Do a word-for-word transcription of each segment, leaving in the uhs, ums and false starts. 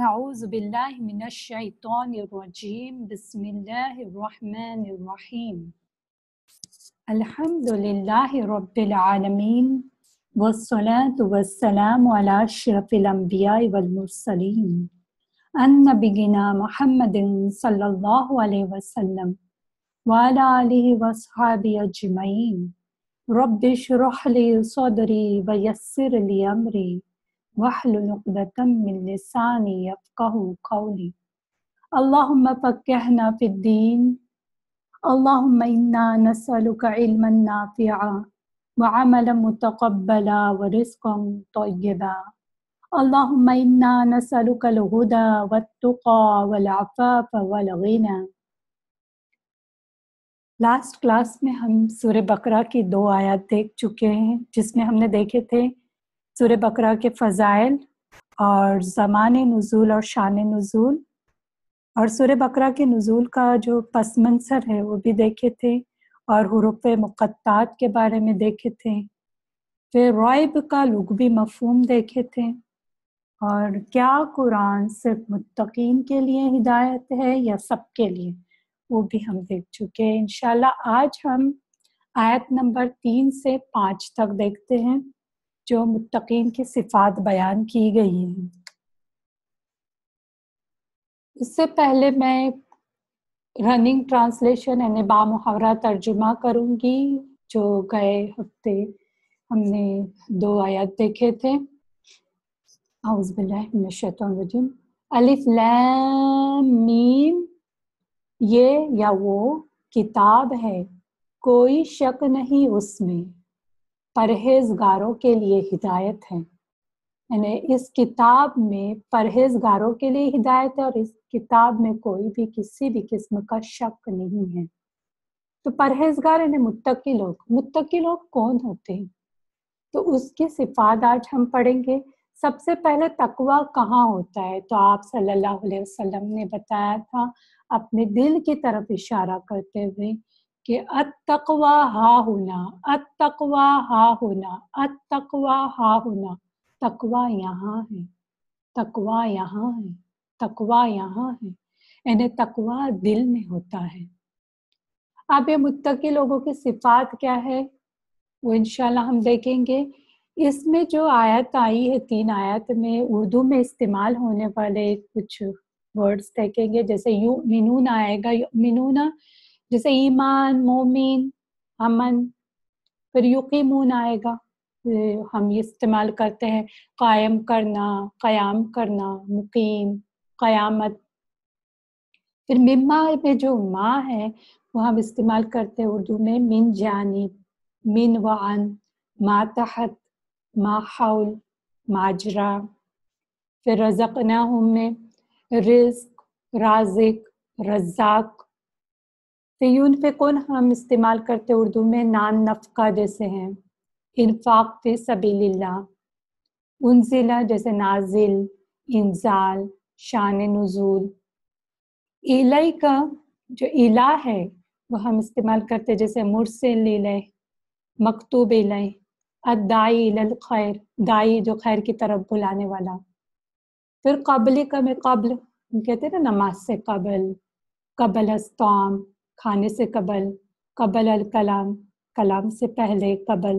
أعوذ بالله من الشيطان الرجيم بسم الله الرحمن الرحيم الحمد لله رب العالمين والصلاة والسلام على أشرف الأنبياء والمرسلين النبينا محمد صلى الله عليه وسلم وعلى آله وصحبه أجمعين رب اشرح لي صدري ويسر لي أمري واحلل عقدة من لساني يفقهوا قولي اللهم فقهنا في الدين اللهم إنا نسألك علما نافعا وعملا متقبلا ورزقا طيبا اللهم إنا نسألك الهدى والتقى والعفاف والغنى. لاسٹ کلاس میں ہم سورہ بقرہ کی دو آیات دیکھ چکے ہیں جس میں ہم نے دیکھے تھے سورہ بقرہ کے فضائل اور زمان نزول اور شان نزول، اور سورہ بقرہ کے نزول کا جو پس منظر ہے وہ بھی دیکھے تھے، اور حروف مقطعات کے بارے میں دیکھے تھے، پھر رعب کا لغوی مفہوم دیکھے تھے، اور کیا قرآن صرف متقین کے لیے ہدایت ہے یا سب کے لیے، وہ بھی ہم دیکھ چکے ہیں۔ انشاءاللہ آج ہم آیت نمبر تین سے پانچ تک دیکھتے ہیں جو متقین کی صفات بیان کی گئی ہیں۔ اس سے پہلے میں رننگ ٹرانسلیشن یعنی بامحاورہ ترجمہ کروں گی جو گئے ہفتے ہم نے دو آیات دیکھے تھے۔ اعوذ باللہ من الشیطان الرجیم۔ الف لام میم، یہ یا وہ کتاب ہے، کوئی شک نہیں اس میں، پرہیزگاروں کے لیے ہدایت ہے۔ یعنی اس کتاب میں پرہیزگاروں کے لیے ہدایت ہے، اور اس کتاب میں کوئی بھی کسی بھی قسم کا شک نہیں ہے۔ تو پرہیزگار یعنی متقی لوگ، متقی لوگ کون ہوتے ہیں؟ تو اس کی صفات آج ہم پڑھیں گے۔ سب سے پہلے تقویٰ کہاں ہوتا ہے؟ تو آپ صلی اللہ علیہ وسلم نے بتایا تھا اپنے دل کی طرف اشارہ کرتے ہوئے کہ التقویٰ ہا ہونا، التقویٰ ہا ہونا، التقویٰ ہا ہونا، تقویٰ یہاں ہے، تقویٰ یہاں ہے، تقویٰ یہاں ہے، یعنی تقویٰ دل میں ہوتا ہے۔ اب یہ متقی لوگوں کی صفات کیا ہے وہ انشاءاللہ ہم دیکھیں گے۔ اس میں جو آیت آئی ہے، تین آیت میں اردو میں استعمال ہونے والے کچھ ورڈز دیکھیں گے، جیسے یؤمنون آئے گا، یؤمنون جیسے ایمان، مومن، امن، پھر یقیمون آئے گا، ہم یہ استعمال کرتے ہیں قائم کرنا، قیام کرنا، مقیم، قیامت۔ پھر مما میں جو ما ہے وہ ہم استعمال کرتے ہیں اردو میں من جانب، من وعن، ما تحت، ما حول، ماجرا۔ پھر رزقناہم میں رزق، رازق، رزاق۔ پھر ينفقون ہم استعمال کرتے اردو میں نان نفقہ جیسے ہیں انفاق فی سبیل اللہ۔ انزلہ جیسے نازل، انزال، شان نزول۔ الہ کا جو الہ ہے وہ ہم استعمال کرتے جیسے مرسل الیہ، مکتوب الیہ، الداعی الی الخیر، داعی جو خیر کی طرف بلانے والا۔ پھر قبل کا میں قبل ہم کہتے ہیں نا نماز سے قبل، قبل الطعام کھانے سے قبل، قبل الکلام کلام سے پہلے، قبل۔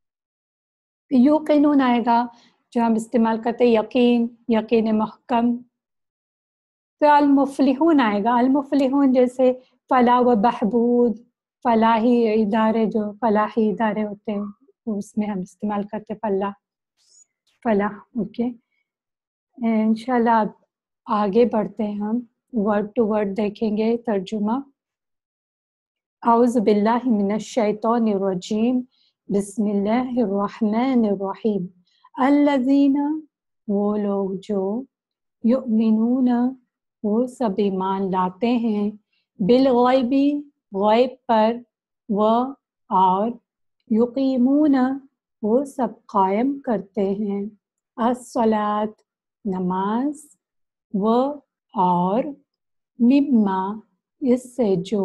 یوقنون آئے گا جو ہم استعمال کرتے یقین، یقین محکم۔ پھر المفلحون آئے گا، المفلحون جیسے فلاح و بہبود، فلاحی ادارے جو فلاحی ادارے ہوتے ہیں اس میں ہم استعمال کرتے فلاح، فلاح۔ اوکے، انشاءاللہ اب آگے بڑھتے ہیں، ہم ورڈ ٹو ورڈ دیکھیں گے ترجمہ۔ اعوذ باللہ من الشیطان الرجیم بسم اللہ الرحمن الرحیم۔ الذین وہ لوگ جو یؤمنون وہ سب ایمان لاتے ہیں، بالغیب غیب پر، و اور یقیمون وہ سب قائم کرتے ہیں، الصلاۃ نماز، و اور مما اس سے جو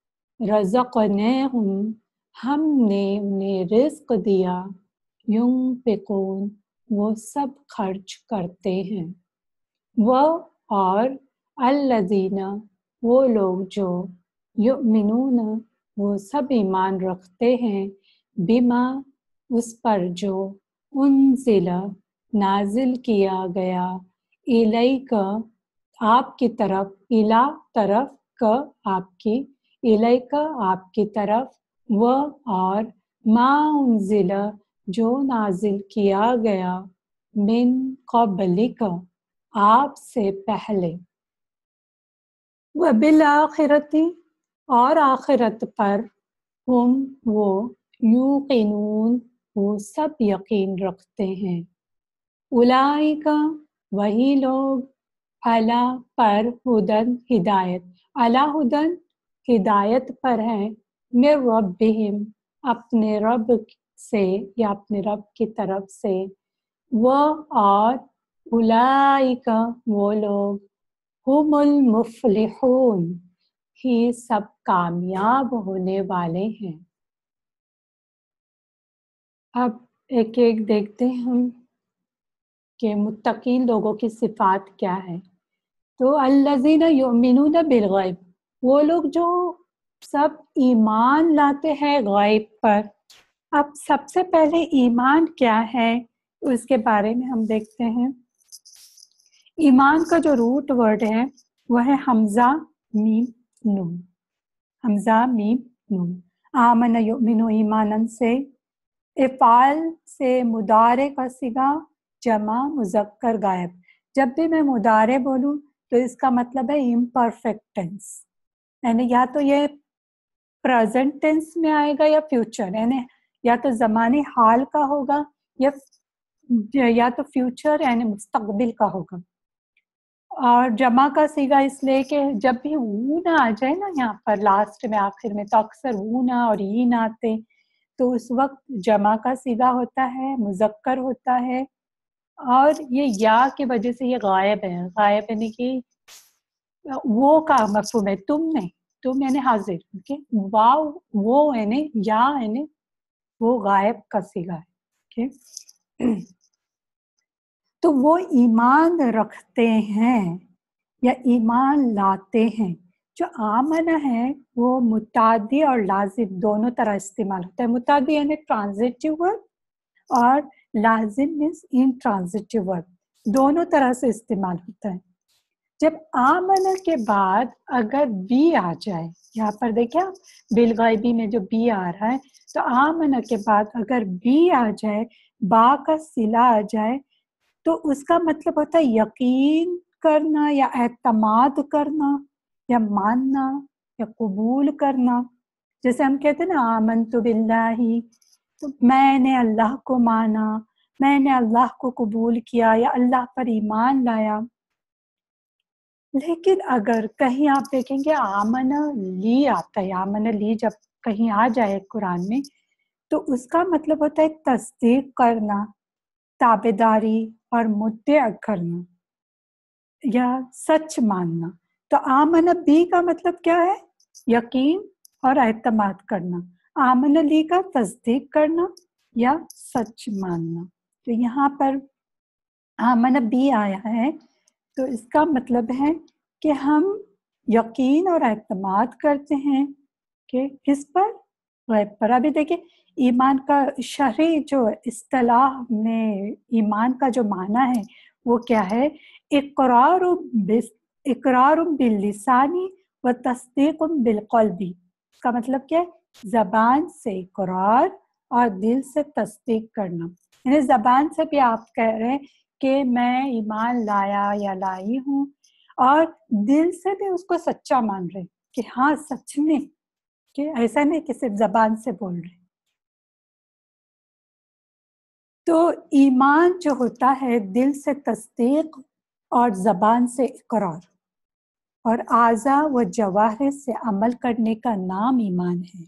رزقناہم ہم نے انہیں رزق دیا، ينفقون وہ سب خرچ کرتے ہیں۔ वो और अल्लज़ीना वो लोग जो युमिनून वो सब ईमान रखते हैं बिमा उस पर जो उनजिला नाजिल किया गया इलैका आपकी तरफ, इला तरफ, का आपकी, इलैका आपकी तरफ, व और मा उनजिला जो नाजिल किया गया मिन क़ब्लिका आपसे पहले, व बिल आखिरती और आखिरत पर, हम वो यूक़िनून वो सब यकीन रखते हैं। उलाइका वही लोग अला पर हुदन हिदायत, अला हुदन हिदायत पर हैं, मिर रब्बिहिम अपने रब से या अपने रब की तरफ से, वो और उलाइका वो लोग हुमुल मुफ्लिहून ही सब कामयाब होने वाले हैं। अब एक एक देखते हैं हम कि मुत्तकीन लोगों की सिफात क्या है। तो अल्लज़ीना युमिनून बिल गैब वो लोग जो सब ईमान लाते हैं गैब पर। अब सबसे पहले ईमान क्या है उसके बारे में हम देखते हैं। ईमान का जो रूट वर्ड है वह है हमजा मीम नून, हमजा मीम नून। आमन युमिनु ईमानन से, इफ़ाल से मुदारे का सिगा जमा मुज़क्कर गायब। जब भी मैं मुदारे बोलूं तो इसका मतलब है इम्परफेक्ट टेंस, यानी या तो ये प्रेजेंट टेंस में आएगा या फ्यूचर, यानी या तो ज़मानी हाल का होगा या या तो फ्यूचर यानी मुस्तकबिल का होगा। और जमा का सीगा इसलिए कि जब भी ऊ ना आ जाए ना यहाँ पर लास्ट में आखिर में, तो अक्सर ऊ ना और ई ना आते, तो उस वक्त जमा का सीगा होता है, मुज़क्कर होता है। और ये या की वजह से ये गायब है, गायब यानी कि वो का मफहूम है, तुम नहीं, तुम यानी हाजिर, ओके, वाव वो यानी या यानी वो गायब का सीगा है, ओके। तो वो ईमान रखते हैं या ईमान लाते हैं। जो आमना है वो मुतादी और लाजिम दोनों तरह इस्तेमाल होता है। मुतादी यानी ट्रांजिटिव वर्ब और लाजिम मीन्स इन ट्रांजिटिव वर्ब, दोनों तरह से इस्तेमाल होता है। जब आमना के बाद अगर बी आ जाए, यहाँ पर देखिए बिलगाइबी में जो बी आ रहा है, तो आमना के बाद अगर बी आ जाए, बा का सिला आ जाए, तो उसका मतलब होता है यकीन करना या एतमाद करना या मानना या कबूल करना। जैसे हम कहते हैं ना आमनतु बिल्लाही, तो मैंने अल्लाह को माना, मैंने अल्लाह को कबूल किया या अल्लाह पर ईमान लाया। लेकिन अगर कहीं आप देखेंगे आमना ली आता है, आमना ली जब कहीं आ जाए कुरान में, तो उसका मतलब होता है तस्दीक करना, ताबेदारी और मुद्दे करना या सच मानना। तो आमना बी का मतलब क्या है? यकीन और एतमाद करना। आमना ली का तस्दीक करना या सच मानना। तो यहाँ पर आमना बी आया है, तो इसका मतलब है कि हम यकीन और एतमाद करते हैं कि किस पर? गैब पर। अभी देखिए ईमान का शरई जो इस्तिलाह में ईमान का जो माना है वो क्या है? इकरार इकरार बिल्लिसानी व तस्दीक बिलक़ल्बी। इसका मतलब क्या है? जबान से इकरार और दिल से तस्दीक करना। यानी जबान से भी आप कह रहे हैं कि मैं ईमान लाया या लाई हूँ, और दिल से भी उसको सच्चा मान रहे कि हाँ सच में, कि ऐसा नहीं कि सिर्फ जबान से बोल रहे। तो ईमान जो होता है दिल से तस्दीक और जबान से इकरार और आज़ा व जवाहर से अमल करने का नाम ईमान है।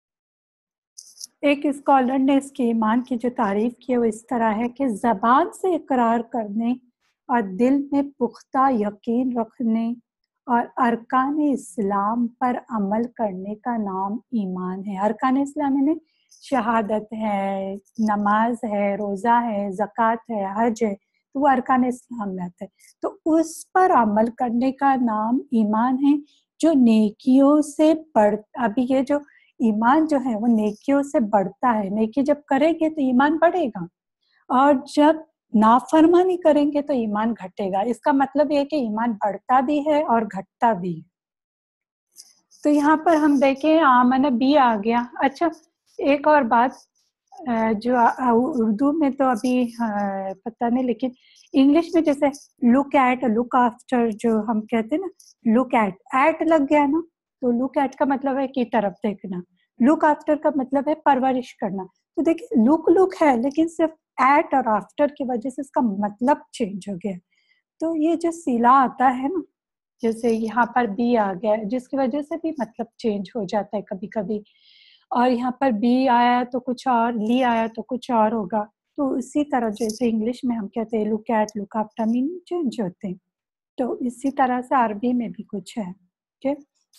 एक स्कॉलर ने इसके ईमान की जो तारीफ की है वो इस तरह है कि जबान से इकरार करने और दिल में पुख्ता यकीन रखने और अरकान इस्लाम पर अमल करने का नाम ईमान है। अरकान इस्लाम यानी शहादत है, नमाज है, रोज़ा है, ज़कात है, हज है, تو وہ ارکان اسلام میں آتا ہے. تو اس پر عمل کرنے کا نام ایمان ہے جو نیکیوں سے بڑھ. ابھی یہ جو ایمان جو ہے وہ نیکیوں سے بڑھتا ہے. نیکی جب کریں گے تو ایمان بڑھے گا اور جب نافرمانی کریں گے تو ایمان گھٹے گا. اس کا مطلب یہ ہے کہ ایمان بڑھتا بھی ہے اور گھٹتا بھی ہے. تو یہاں پر ہم دیکھیں آمنہ بی آ گیا. اچھا ایک اور بات جو اردو میں تو ابھی پتہ نہیں لیکن انگلش میں جیسے لک ایٹ لک آفٹر جو ہم کہتے ہیں نا, لک ایٹ ایٹ لگ گیا نا, تو لک ایٹ کا مطلب ہے کی طرف دیکھنا, لک آفٹر کا مطلب ہے پرورش کرنا. تو دیکھیں لک لک ہے لیکن صرف ایٹ اور آفٹر کی وجہ سے اس کا مطلب چینج ہو گیا. تو یہ جو سیلا آتا ہے نا, جیسے یہاں پر بی آ گیا جس کی وجہ سے بھی مطلب چینج ہو جاتا ہے کبھی کبھی, اور یہاں پر بی آیا تو کچھ اور, لی آیا تو کچھ اور ہوگا. تو اسی طرح جیسے انگلش میں ہم کہتے ہیں look at look after meaning change ہوتے ہیں, تو اسی طرح سے عربی میں بھی کچھ ہے. ٹھیک,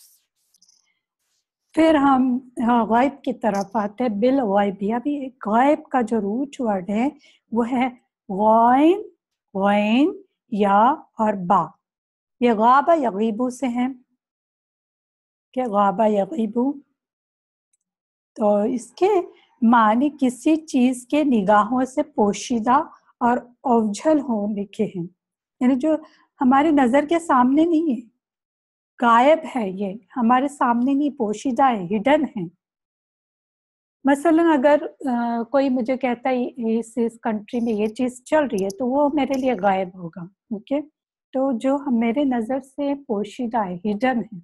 پھر ہم غائب کی طرف آتے ہیں. بالغیب, ابھی غائب کا جو روٹ ورڈ ہے وہ ہے غائن, غین, یا اور با. یہ غابہ یغیبو سے ہیں کہ غابہ یغیبو, تو اس کے معنی کسی چیز کے نگاہوں سے پوشیدہ اور اوجھل ہو لکھے ہیں, یعنی جو ہماری نظر کے سامنے نہیں ہے, غائب ہے, یہ ہمارے سامنے نہیں, پوشیدہ ہے, ہڈن ہے. مثلا اگر آ, کوئی مجھے کہتا ہے اس اس کنٹری میں یہ چیز چل رہی ہے تو وہ میرے لیے غائب ہوگا. اوکے, تو جو میرے نظر سے پوشیدہ ہے, ہڈن ہے.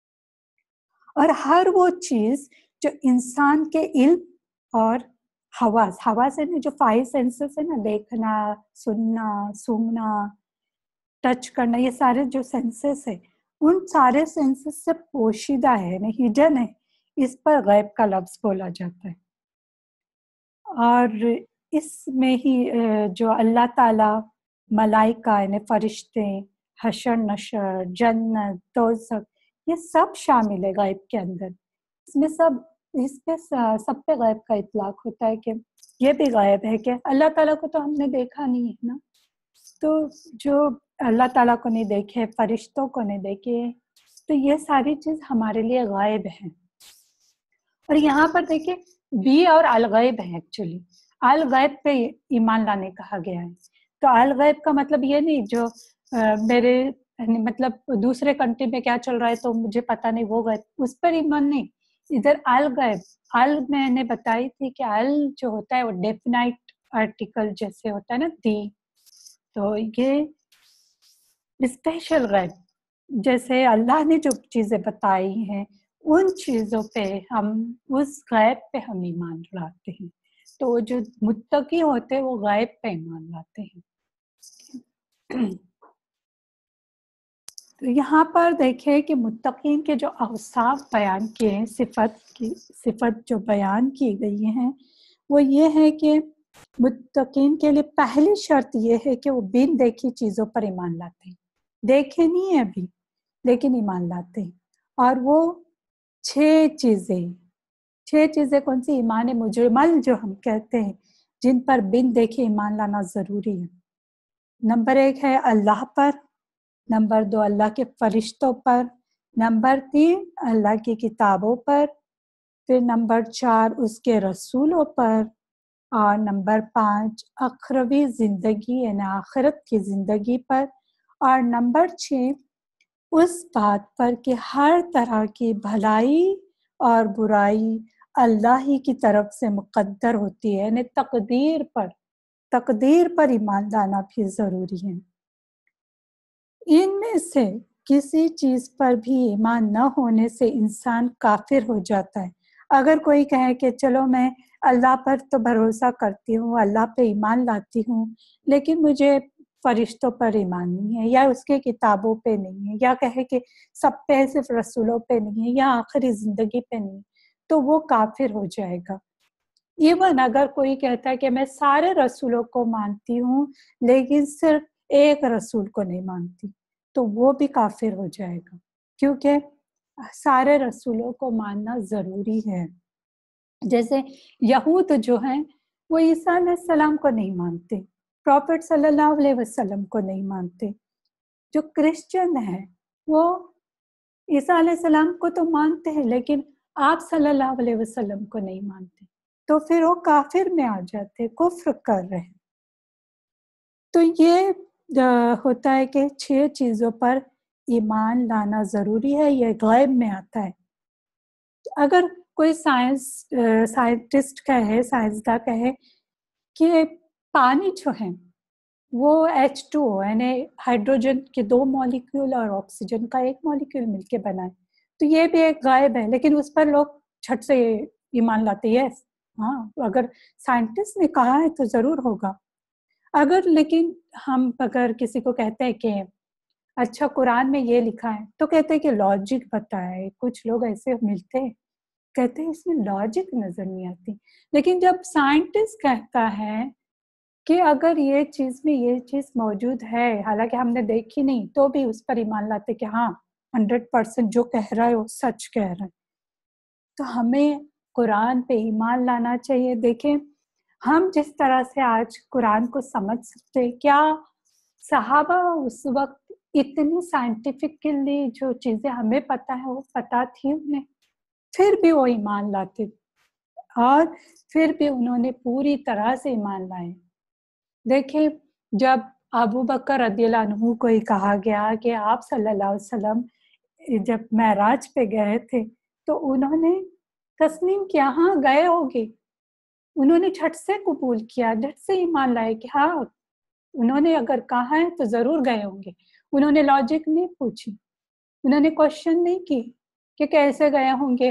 اور ہر وہ چیز جو انسان کے علم اور حواس, حواس ہے جو فائیو سینسز ہے نا, دیکھنا, سننا, سونگنا, ٹچ کرنا, یہ سارے جو سینسز ہے ان سارے سینسز سے پوشیدہ ہے, یعنی ہڈن ہے. اس پر غیب کا لفظ بولا جاتا ہے. اور اس میں ہی جو اللہ تعالی, ملائکہ یعنی فرشتے, حشر نشر, جنت, دوزخ, یہ سب شامل ہے غیب کے اندر. اس میں سب اس پہ سب پہ غیب کا اطلاق ہوتا ہے کہ یہ بھی غیب ہے کہ اللہ تعالیٰ کو تو ہم نے دیکھا نہیں ہے نا, تو جو اللہ تعالیٰ کو نہیں دیکھے, فرشتوں کو نہیں دیکھے, تو یہ ساری چیز ہمارے لیے غائب ہے. اور یہاں پر دیکھیں بی اور الغیب ہے. ایکچولی الغیب پہ ایمان لانے کہا گیا ہے. تو الغیب کا مطلب یہ نہیں جو میرے مطلب دوسرے کنٹری میں کیا چل رہا ہے تو مجھے پتا نہیں, وہ غیب, اس پر ایمان نہیں. ادھر الغیب, ال میں نے بتائی تھی کہ ال جو ہوتا ہے وہ ڈیفینائٹ آرٹیکل جیسے ہوتا ہے نا, دی, تو یہ اسپیشل غیب, جیسے اللہ نے جو چیزیں بتائی ہیں ان چیزوں پہ ہم, اس غیب پہ ہم ایمان لاتے ہیں. تو جو متقی ہوتے ہیں وہ غیب پہ ایمان لاتے ہیں. تو یہاں پر دیکھیں کہ متقین کے جو اوصاف بیان کیے ہیں, صفت کی صفت جو بیان کی گئی ہیں وہ یہ ہے کہ متقین کے لیے پہلی شرط یہ ہے کہ وہ بن دیکھی چیزوں پر ایمان لاتے ہیں. دیکھے نہیں ہیں ابھی لیکن ایمان لاتے ہیں. اور وہ چھ چیزیں, چھ چیزیں کون سی؟ ایمان مجمل جو ہم کہتے ہیں, جن پر بن دیکھے ایمان لانا ضروری ہے. نمبر ایک ہے اللہ پر, نمبر دو اللہ کے فرشتوں پر, نمبر تین اللہ کی کتابوں پر, پھر نمبر چار اس کے رسولوں پر, اور نمبر پانچ اخروی زندگی یعنی آخرت کی زندگی پر, اور نمبر چھ اس بات پر کہ ہر طرح کی بھلائی اور برائی اللہ ہی کی طرف سے مقدر ہوتی ہے, یعنی تقدیر پر, تقدیر پر ایمان لانا بھی ضروری ہے. ان میں سے کسی چیز پر بھی ایمان نہ ہونے سے انسان کافر ہو جاتا ہے. اگر کوئی کہے کہ چلو میں اللہ پر تو بھروسہ کرتی ہوں, اللہ پہ ایمان لاتی ہوں, لیکن مجھے فرشتوں پر ایمان نہیں ہے, یا اس کے کتابوں پہ نہیں ہے, یا کہے کہ سب پہ صرف رسولوں پہ نہیں ہے, یا آخری زندگی پہ نہیں, تو وہ کافر ہو جائے گا. ایون اگر کوئی کہتا ہے کہ میں سارے رسولوں کو مانتی ہوں لیکن صرف ایک رسول کو نہیں مانتی, تو وہ بھی کافر ہو جائے گا, کیونکہ سارے رسولوں کو ماننا ضروری ہے. جیسے یہود جو ہیں وہ عیسیٰ علیہ السلام کو نہیں مانتے, प्रॉफिट सल्लल्लाहु अलैहि वसल्लम को नहीं मानते। जो क्रिश्चियन है वो ईसा अलैहिस्सलाम को तो मानते हैं, लेकिन आप सल्लल्लाहु अलैहि वसल्लम को नहीं मानते, तो फिर वो काफिर में आ जाते, कुफ्र कर रहे हैं। तो ये अ, होता है कि छह चीजों पर ईमान लाना जरूरी है, ये गैब में आता है। अगर कोई साइंस साइंटिस्ट कहे, साइंसदान कहे कि पानी जो है वो एच टू ओ यानी हाइड्रोजन के दो मॉलिक्यूल और ऑक्सीजन का एक मॉलिक्यूल मिलके बना है, तो ये भी एक गायब है, लेकिन उस पर लोग झट से ईमान लाते हैं। यस, हाँ, अगर साइंटिस्ट ने कहा है तो जरूर होगा। अगर लेकिन हम अगर किसी को कहते हैं कि अच्छा कुरान में ये लिखा है, तो कहते हैं कि लॉजिक बताए। कुछ लोग ऐसे मिलते हैं, कहते हैं इसमें लॉजिक नजर नहीं आती। लेकिन जब साइंटिस्ट कहता है कि अगर ये चीज में ये चीज मौजूद है, हालांकि हमने देखी नहीं, तो भी उस पर ईमान लाते कि हाँ हंड्रेड परसेंट जो कह रहा है वो सच कह रहा है, तो हमें कुरान पे ईमान लाना चाहिए। देखें, हम जिस तरह से आज कुरान को समझ सकते हैं, क्या सहाबा उस वक्त इतनी साइंटिफिकली जो चीजें हमें पता है वो पता थी उन्हें? फिर भी वो ईमान लाते और फिर भी उन्होंने पूरी तरह से ईमान लाए। देखिए, जब अबू बकर रदियल्लाहु अन्हु को ही कहा गया कि आप सल्लल्लाहु अलैहि वसल्लम जब महराज पे गए थे, तो उन्होंने तस्लीम किया, हाँ गए होंगे। उन्होंने झट से कबूल किया, झट से ईमान लाए कि हाँ उन्होंने अगर कहा है तो जरूर गए होंगे। उन्होंने लॉजिक नहीं पूछी, उन्होंने क्वेश्चन नहीं की कि कैसे गए होंगे,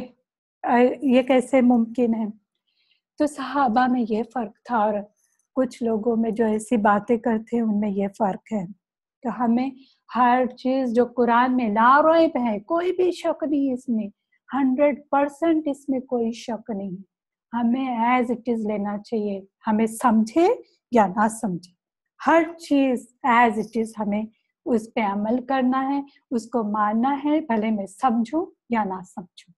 ये कैसे मुमकिन है। तो सहाबा में ये फर्क था और कुछ लोगों में जो ऐसी बातें करते हैं उनमें ये फर्क है। तो हमें हर चीज जो कुरान में लारैब है, कोई भी शक नहीं इसमें, हंड्रेड परसेंट इसमें कोई शक नहीं, हमें एज इट इज लेना चाहिए। हमें समझे या ना समझे, हर चीज एज इट इज हमें उस पे अमल करना है, उसको मानना है, भले मैं समझूं या ना समझूं।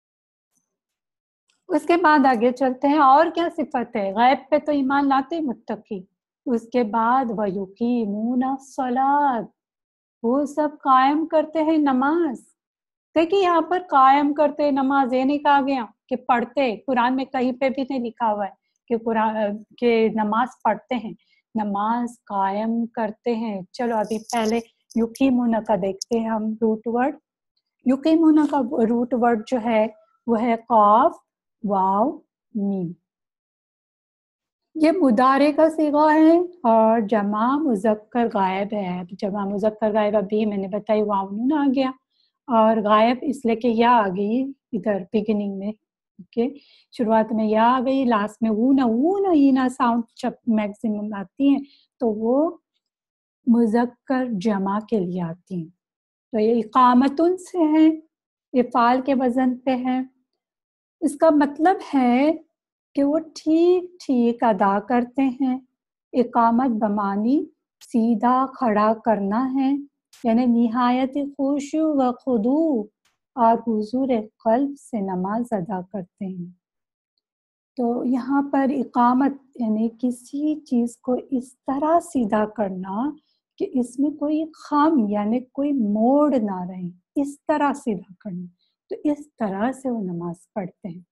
उसके बाद आगे चलते हैं, और क्या सिफत है? गैब पे तो ईमान लाते मुत्तकी। उसके बाद वयुकीमूना सलात, वो सब कायम करते हैं नमाज। देखिए यहाँ पर कायम करते हैं नमाज, ये नहीं कहा गया कि पढ़ते, कुरान में कहीं पे भी नहीं लिखा हुआ है कि कुरान के नमाज पढ़ते हैं, नमाज कायम करते हैं। चलो अभी पहले युकीमूना का देखते हैं हम रूट वर्ड। युकीमूना का रूट वर्ड जो है वो है काफ वाव मीम। ये मुदारे का सीगा है और जमा मुजक्कर गायब है। जमा मुजक्कर गायब अभी मैंने बताई, वाव नून आ गया और गायब इसलिए कि या आ गई इधर बिगिनिंग में, ओके, शुरुआत में या आ गई, लास्ट में ऊ ना ऊ ना ई ना साउंड जब मैक्सिमम आती है तो वो मुजक्कर जमा के लिए आती है। तो ये इकामतुन से है, ये फाल के वजन पे है। इसका मतलब है कि वो ठीक ठीक अदा करते हैं। इकामत बमानी सीधा खड़ा करना है, यानी निहायत खुशू व खुदू और हुजूर कल्ब से नमाज अदा करते हैं। तो यहाँ पर इकामत यानी किसी चीज को इस तरह सीधा करना कि इसमें कोई खाम यानी कोई मोड़ ना रहे, इस तरह सीधा करना। तो इस तरह से वो नमाज पढ़ते हैं।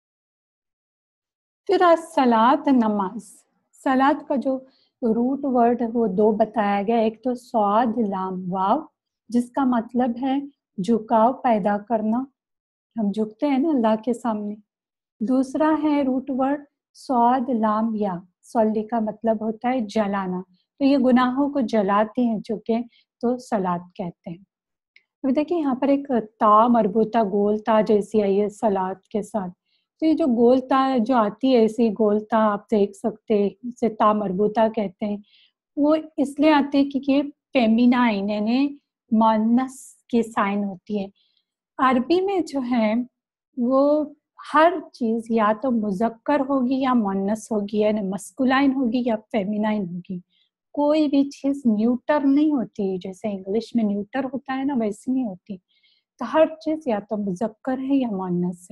फिर सलात नमाज, सलात का जो रूट वर्ड है वो दो बताया गया, एक तो स्वाद लाम वाव जिसका मतलब है झुकाव पैदा करना, हम झुकते हैं ना अल्लाह के सामने। दूसरा है रूट वर्ड स्वाद लाम या, सल्ली का मतलब होता है जलाना, तो ये गुनाहों को जलाती हैं चुके, तो सलात कहते हैं। अभी देखिए यहाँ पर एक ता मरबूता गोल ता जैसी आई है सलात के साथ, तो ये जो गोल ता जो आती है ऐसी गोल ता आप देख सकते हैं, इसे ता मरबूता कहते हैं। वो इसलिए आती है क्योंकि ये फेमिनाइन यानी मुअन्नस की साइन होती है। अरबी में जो है वो हर चीज या तो मुजक्कर होगी या मुअन्नस होगी, यानी मस्कुलाइन होगी या फेमिनाइन होगी। कोई भी चीज न्यूटर नहीं होती, जैसे इंग्लिश में न्यूटर होता है ना, वैसी नहीं होती। तो हर चीज या तो मुजक्कर है या मुअन्नस है।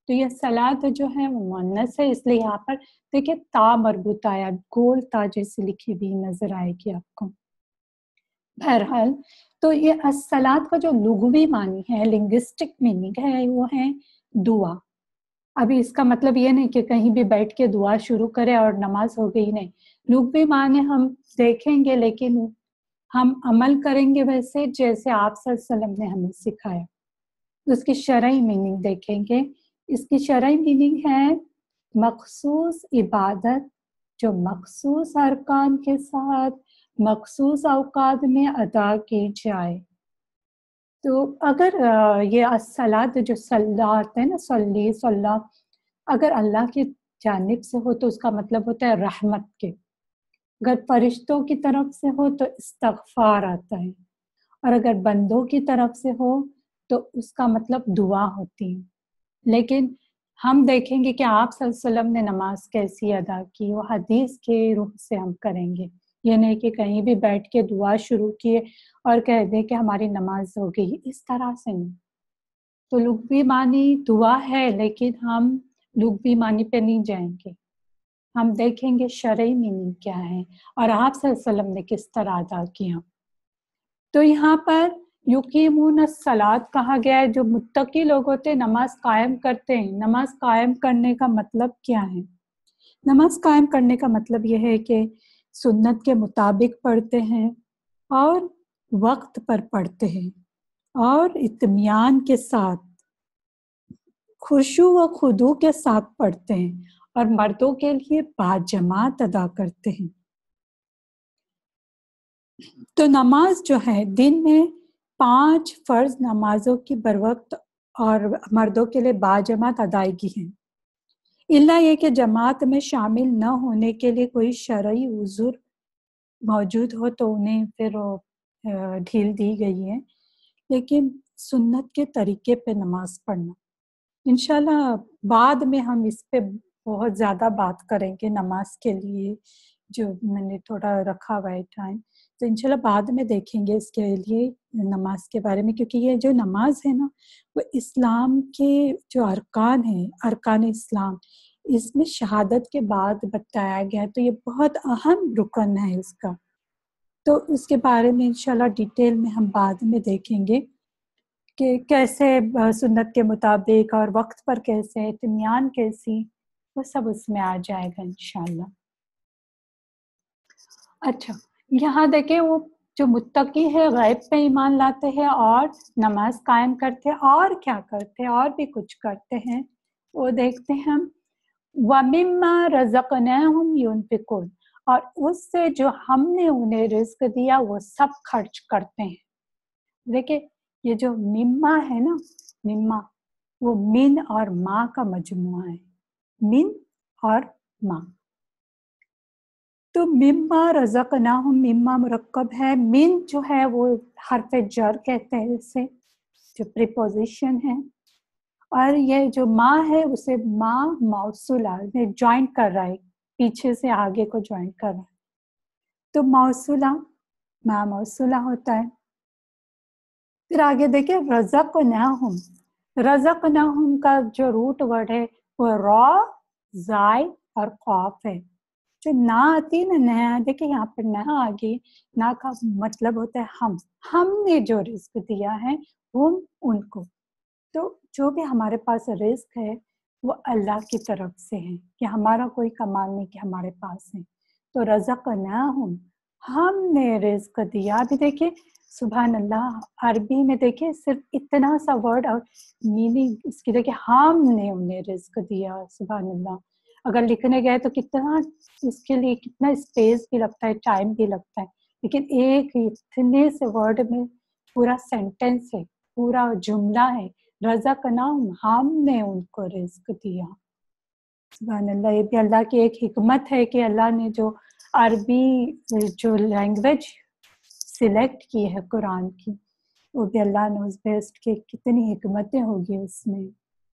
تو یہ صلاۃ جو ہے وہ مؤنث ہے، اس لیے یہاں پر دیکھیں تا مربوط آیا، گول تا جیسے لکھی ہوئی نظر آئے گی آپ کو۔ بہرحال تو یہ الصلاۃ کا جو لغوی معنی ہے، لنگوسٹک میننگ ہے، وہ ہے دعا۔ ابھی اس کا مطلب یہ نہیں کہ کہیں بھی بیٹھ کے دعا شروع کرے اور نماز ہو گئی، نہیں، لغوی معنی ہم دیکھیں گے لیکن ہم عمل کریں گے ویسے جیسے آپ صلی اللہ علیہ وسلم نے ہمیں سکھایا۔ اس کی شرعی میننگ دیکھیں گے۔ اس کی شرعی میننگ ہے مخصوص عبادت جو مخصوص ارکان کے ساتھ مخصوص اوقات میں ادا کی جائے۔ تو اگر یہ الصلاۃ جو صلاۃ ہے نا، صلی صلی، اگر اللہ کی جانب سے ہو تو اس کا مطلب ہوتا ہے رحمت کے، اگر فرشتوں کی طرف سے ہو تو استغفار آتا ہے، اور اگر بندوں کی طرف سے ہو تو اس کا مطلب دعا ہوتی ہے۔ لیکن ہم دیکھیں گے کہ آپ صلی اللہ علیہ وسلم نے نماز کیسی ادا کی، وہ حدیث کے روح سے ہم کریں گے، یہ نہیں کہ کہیں بھی بیٹھ کے دعا شروع کیے اور کہہ دیں کہ ہماری نماز ہو گئی، اس طرح سے نہیں۔ تو لغوی معنی دعا ہے لیکن ہم لغوی معنی پہ نہیں جائیں گے، ہم دیکھیں گے شرعی میننگ کیا ہے اور آپ صلی اللہ علیہ وسلم نے کس طرح ادا کیا۔ تو یہاں پر یقیمون الصلاۃ کہا گیا ہے، جو متقی لوگ ہوتے ہیں نماز قائم کرتے ہیں۔ نماز قائم کرنے کا مطلب کیا ہے؟ نماز قائم کرنے کا مطلب یہ ہے کہ سنت کے مطابق پڑھتے ہیں اور وقت پر پڑھتے ہیں اور اطمینان کے ساتھ خشوع و خضوع کے ساتھ پڑھتے ہیں، اور مردوں کے لیے باجماعت ادا کرتے ہیں۔ تو نماز جو ہے دن میں پانچ فرض نمازوں کی بروقت اور مردوں کے لیے باجماعت ادائیگی ہے، الا یہ کہ جماعت میں شامل نہ ہونے کے لیے کوئی شرعی عذر موجود ہو تو انہیں پھر ڈھیل دی گئی ہے، لیکن سنت کے طریقے پہ نماز پڑھنا۔ انشاءاللہ بعد میں ہم اس پہ بہت زیادہ بات کریں گے، نماز کے لیے جو میں نے تھوڑا رکھا ہوا ہے ٹائم، تو انشاءاللہ بعد میں دیکھیں گے اس کے لیے نماز کے بارے میں، کیونکہ یہ جو نماز ہے نا وہ اسلام کے جو ارکان ہیں، ارکان اسلام، اس میں شہادت کے بعد بتایا گیا ہے، تو یہ بہت اہم رکن ہے اس کا۔ تو اس کے بارے میں انشاءاللہ ڈیٹیل میں ہم بعد میں دیکھیں گے کہ کیسے سنت کے مطابق اور وقت پر کیسے، اطمینان کیسی، وہ سب اس میں آ جائے گا انشاءاللہ۔ اچھا، یہاں دیکھیں وہ جو متقی ہے غیب پہ ایمان لاتے ہیں اور نماز قائم کرتے ہیں، اور کیا کرتے ہیں؟ اور بھی کچھ کرتے ہیں، وہ دیکھتے ہیں ہم۔ وَمِمَّا رَزَقْنَاهُمْ يُنْفِقُونَ، اور اس سے جو ہم نے انہیں رزق دیا وہ سب خرچ کرتے ہیں۔ دیکھیں یہ جو مما ہے نا، مما وہ من اور ماں کا مجموعہ ہے، من اور ماں۔ تو مما رزقناہم، مما مرکب ہے، من جو ہے وہ حرف جر کہتے ہیں اسے، جو پریپوزیشن ہے، اور یہ جو ماں ہے اسے ماں موصولہ جوائنٹ کر رہا ہے، پیچھے سے آگے کو جوائنٹ کر رہا ہے، تو موصولہ ماں موصولہ ہوتا ہے۔ پھر آگے دیکھیں رزقناہم، رزقناہم کا جو روٹ ورڈ ہے وہ را، زائ اور قاف ہے، جو نہ آتی نا، نہ، دیکھیں یہاں پر نہ آگی، نہ کا مطلب ہوتا ہے ہم ہم نے جو رزق دیا ہے ہم ان کو، تو جو بھی ہمارے پاس رزق ہے وہ اللہ کی طرف سے ہے، کہ ہمارا کوئی کمال نہیں کہ ہمارے پاس ہے۔ تو رزقناہم، ہم نے رزق دیا۔ ابھی دیکھیں سبحان اللہ، عربی میں دیکھیں صرف اتنا سا ورڈ اور میننگ اس کی، دیکھیں ہم نے انہیں رزق دیا، سبحان اللہ۔ اگر لکھنے گئے تو کتنا اس کے لیے کتنا اسپیس بھی لگتا ہے، ٹائم بھی لگتا ہے، لیکن ایک اتنے سے ورڈ میں پورا سینٹینس ہے، پورا جملہ ہے، رزقناہم، ہم نے ان کو رزق دیا۔ سبحان اللہ، یہ بھی اللہ کی ایک حکمت ہے کہ اللہ نے جو عربی جو لینگویج سلیکٹ کی ہے قرآن کی، وہ بھی اللہ نے اس بیسٹ کے کتنی حکمتیں ہوگی اس میں۔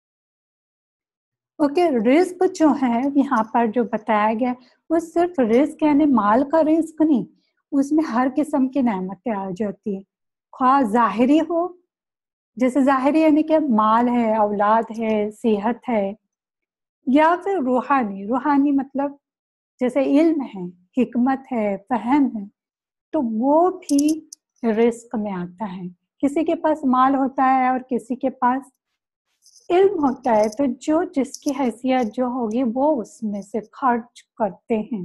اوکے، رزق جو ہے یہاں پر جو بتایا گیا وہ صرف رزق یعنی مال کا رزق نہیں، اس میں ہر قسم کی نعمتیں آ جاتی ہیں، خواہ ظاہری ہو جیسے ظاہری یعنی کہ مال ہے، اولاد ہے، صحت ہے، یا پھر روحانی. روحانی مطلب جیسے علم ہے، حکمت ہے، فہم ہے، تو وہ بھی رزق میں آتا ہے. کسی کے پاس مال ہوتا ہے اور کسی کے پاس علم ہوتا ہے، تو جو جس کی حیثیت جو ہوگی وہ اس میں سے خرچ کرتے ہیں.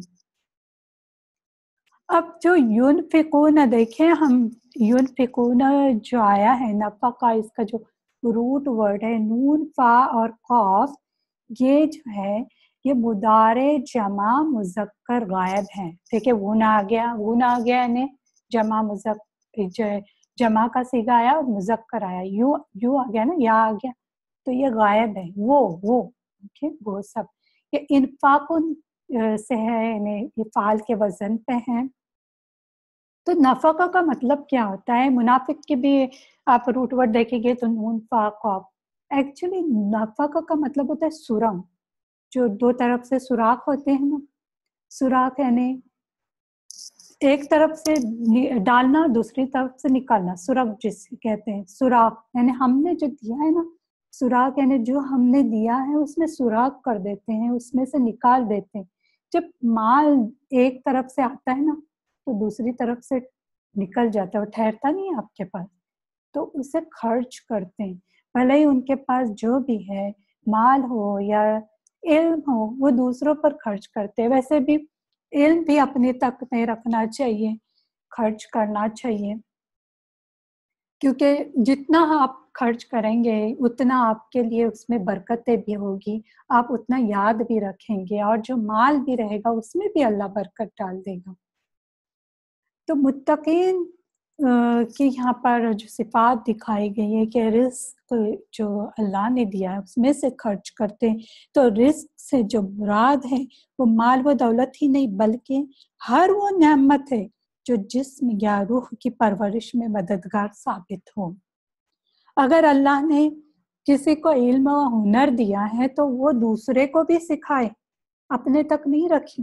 اب جو یونفقون دیکھیں ہم، یونفقون جو آیا ہے نفقہ، اس کا جو روٹ ورڈ ہے نون فا اور قاف، یہ جو ہے یہ مضارع جمع مذکر غائب ہے. دیکھیں وون آ گیا، وون آ گیا یعنی جمع مذکر، جمع کا صیغہ آیا اور مذکر آیا، یو یو آ گیا نا، یا آ گیا، تو یہ غائب ہے. وہ وہ okay, وہ سب یہ انفاق سے ہے، یعنی یہ فعال کے وزن پہ ہیں. تو نفقہ کا مطلب کیا ہوتا ہے؟ منافق کی بھی آپ روٹ ورڈ دیکھیں گے تو نون فا قاف. ایکچولی نفقہ کا مطلب ہوتا ہے سرنگ، جو دو طرف سے سوراخ ہوتے ہیں نا، سوراخ یعنی ایک طرف سے ڈالنا دوسری طرف سے نکالنا، سرنگ جسے کہتے ہیں. سوراخ یعنی ہم نے جو دیا ہے نا، سوراخ یعنی جو ہم نے دیا ہے اس میں سوراخ کر دیتے ہیں، اس میں سے نکال دیتے ہیں. جب مال ایک طرف سے آتا ہے نا تو دوسری طرف سے نکل جاتا ہے، وہ ٹھہرتا نہیں ہے آپ کے پاس، تو اسے خرچ کرتے ہیں. بھلے ہی ان کے پاس جو بھی ہے مال ہو یا علم ہو، وہ دوسروں پر خرچ کرتے ہیں. ویسے بھی علم بھی اپنے تک نہیں رکھنا چاہیے، خرچ کرنا چاہیے، کیونکہ جتنا آپ خرچ کریں گے اتنا آپ کے لیے اس میں برکتیں بھی ہوگی، آپ اتنا یاد بھی رکھیں گے، اور جو مال بھی رہے گا اس میں بھی اللہ برکت ڈال دے گا. تو متقین کی یہاں پر جو صفات دکھائی گئی ہے کہ رزق جو اللہ نے دیا ہے اس میں سے خرچ کرتے ہیں. تو رزق سے جو مراد ہے وہ مال و دولت ہی نہیں، بلکہ ہر وہ نعمت ہے جو جسم یا روح کی پرورش میں مددگار ثابت ہو. اگر اللہ نے کسی کو علم و ہنر دیا ہے تو وہ دوسرے کو بھی سکھائے، اپنے تک نہیں رکھی.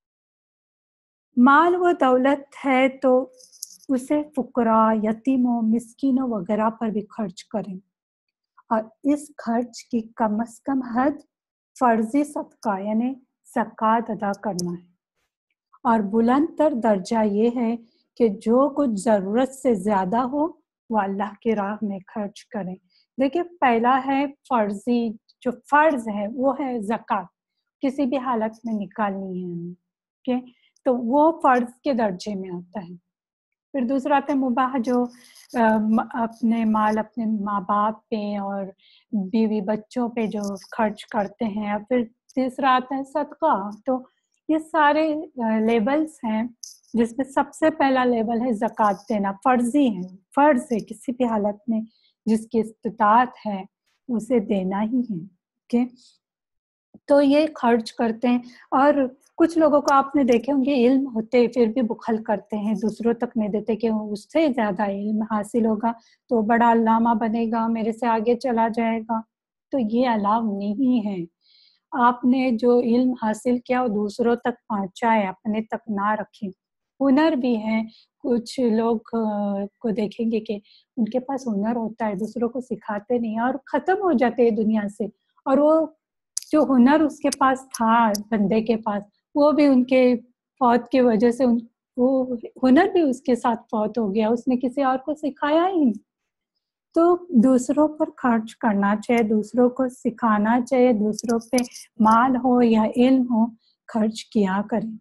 مال و دولت ہے تو اسے فقراء، یتیموں، مسکینوں وغیرہ پر بھی خرچ کریں، اور اس خرچ کی کم از کم حد فرضی صدقہ یعنی زکوٰۃ ادا کرنا ہے. اور بلند تر درجہ یہ ہے کہ جو کچھ ضرورت سے زیادہ ہو وہ اللہ کی راہ میں خرچ کریں. دیکھیں پہلا ہے فرضی، جو فرض ہے وہ ہے زکوٰۃ، کسی بھی حالت میں نکالنی ہے ہمیں، okay؟ تو وہ فرض کے درجے میں آتا ہے. پھر دوسرا آتا ہے مباح، جو اپنے مال اپنے ماں باپ پہ اور بیوی بچوں پہ جو خرچ کرتے ہیں. اور پھر تیسرا آتا ہے صدقہ. تو یہ سارے لیبلز ہیں جس میں سب سے پہلا لیبل ہے زکوٰۃ دینا، فرضی ہے، فرض ہے، کسی بھی حالت میں جس کی استطاعت ہے اسے دینا ہی ہے. اوکے، تو یہ خرچ کرتے ہیں. اور کچھ لوگوں کو آپ نے دیکھے ہوں گے علم ہوتے پھر بھی بخل کرتے ہیں، دوسروں تک نہیں دیتے کہ اس سے زیادہ علم حاصل ہوگا تو بڑا علامہ بنے گا، میرے سے آگے چلا جائے گا. تو یہ الاؤ نہیں ہے. آپ نے جو علم حاصل کیا وہ دوسروں تک پہنچائے، اپنے تک نہ رکھیں. ہنر بھی ہے، کچھ لوگ کو دیکھیں گے کہ ان کے پاس ہنر ہوتا ہے دوسروں کو سکھاتے نہیں اور ختم ہو جاتے ہیں دنیا سے، اور وہ جو ہنر اس کے پاس تھا بندے کے پاس وہ بھی ان کے فوت کی وجہ سے وہ ہنر بھی اس کے ساتھ فوت ہو گیا، اس نے کسی اور کو سکھایا ہی نہیں. تو دوسروں پر خرچ کرنا چاہیے، دوسروں کو سکھانا چاہیے، دوسروں پہ مال ہو یا علم ہو خرچ کیا کریں.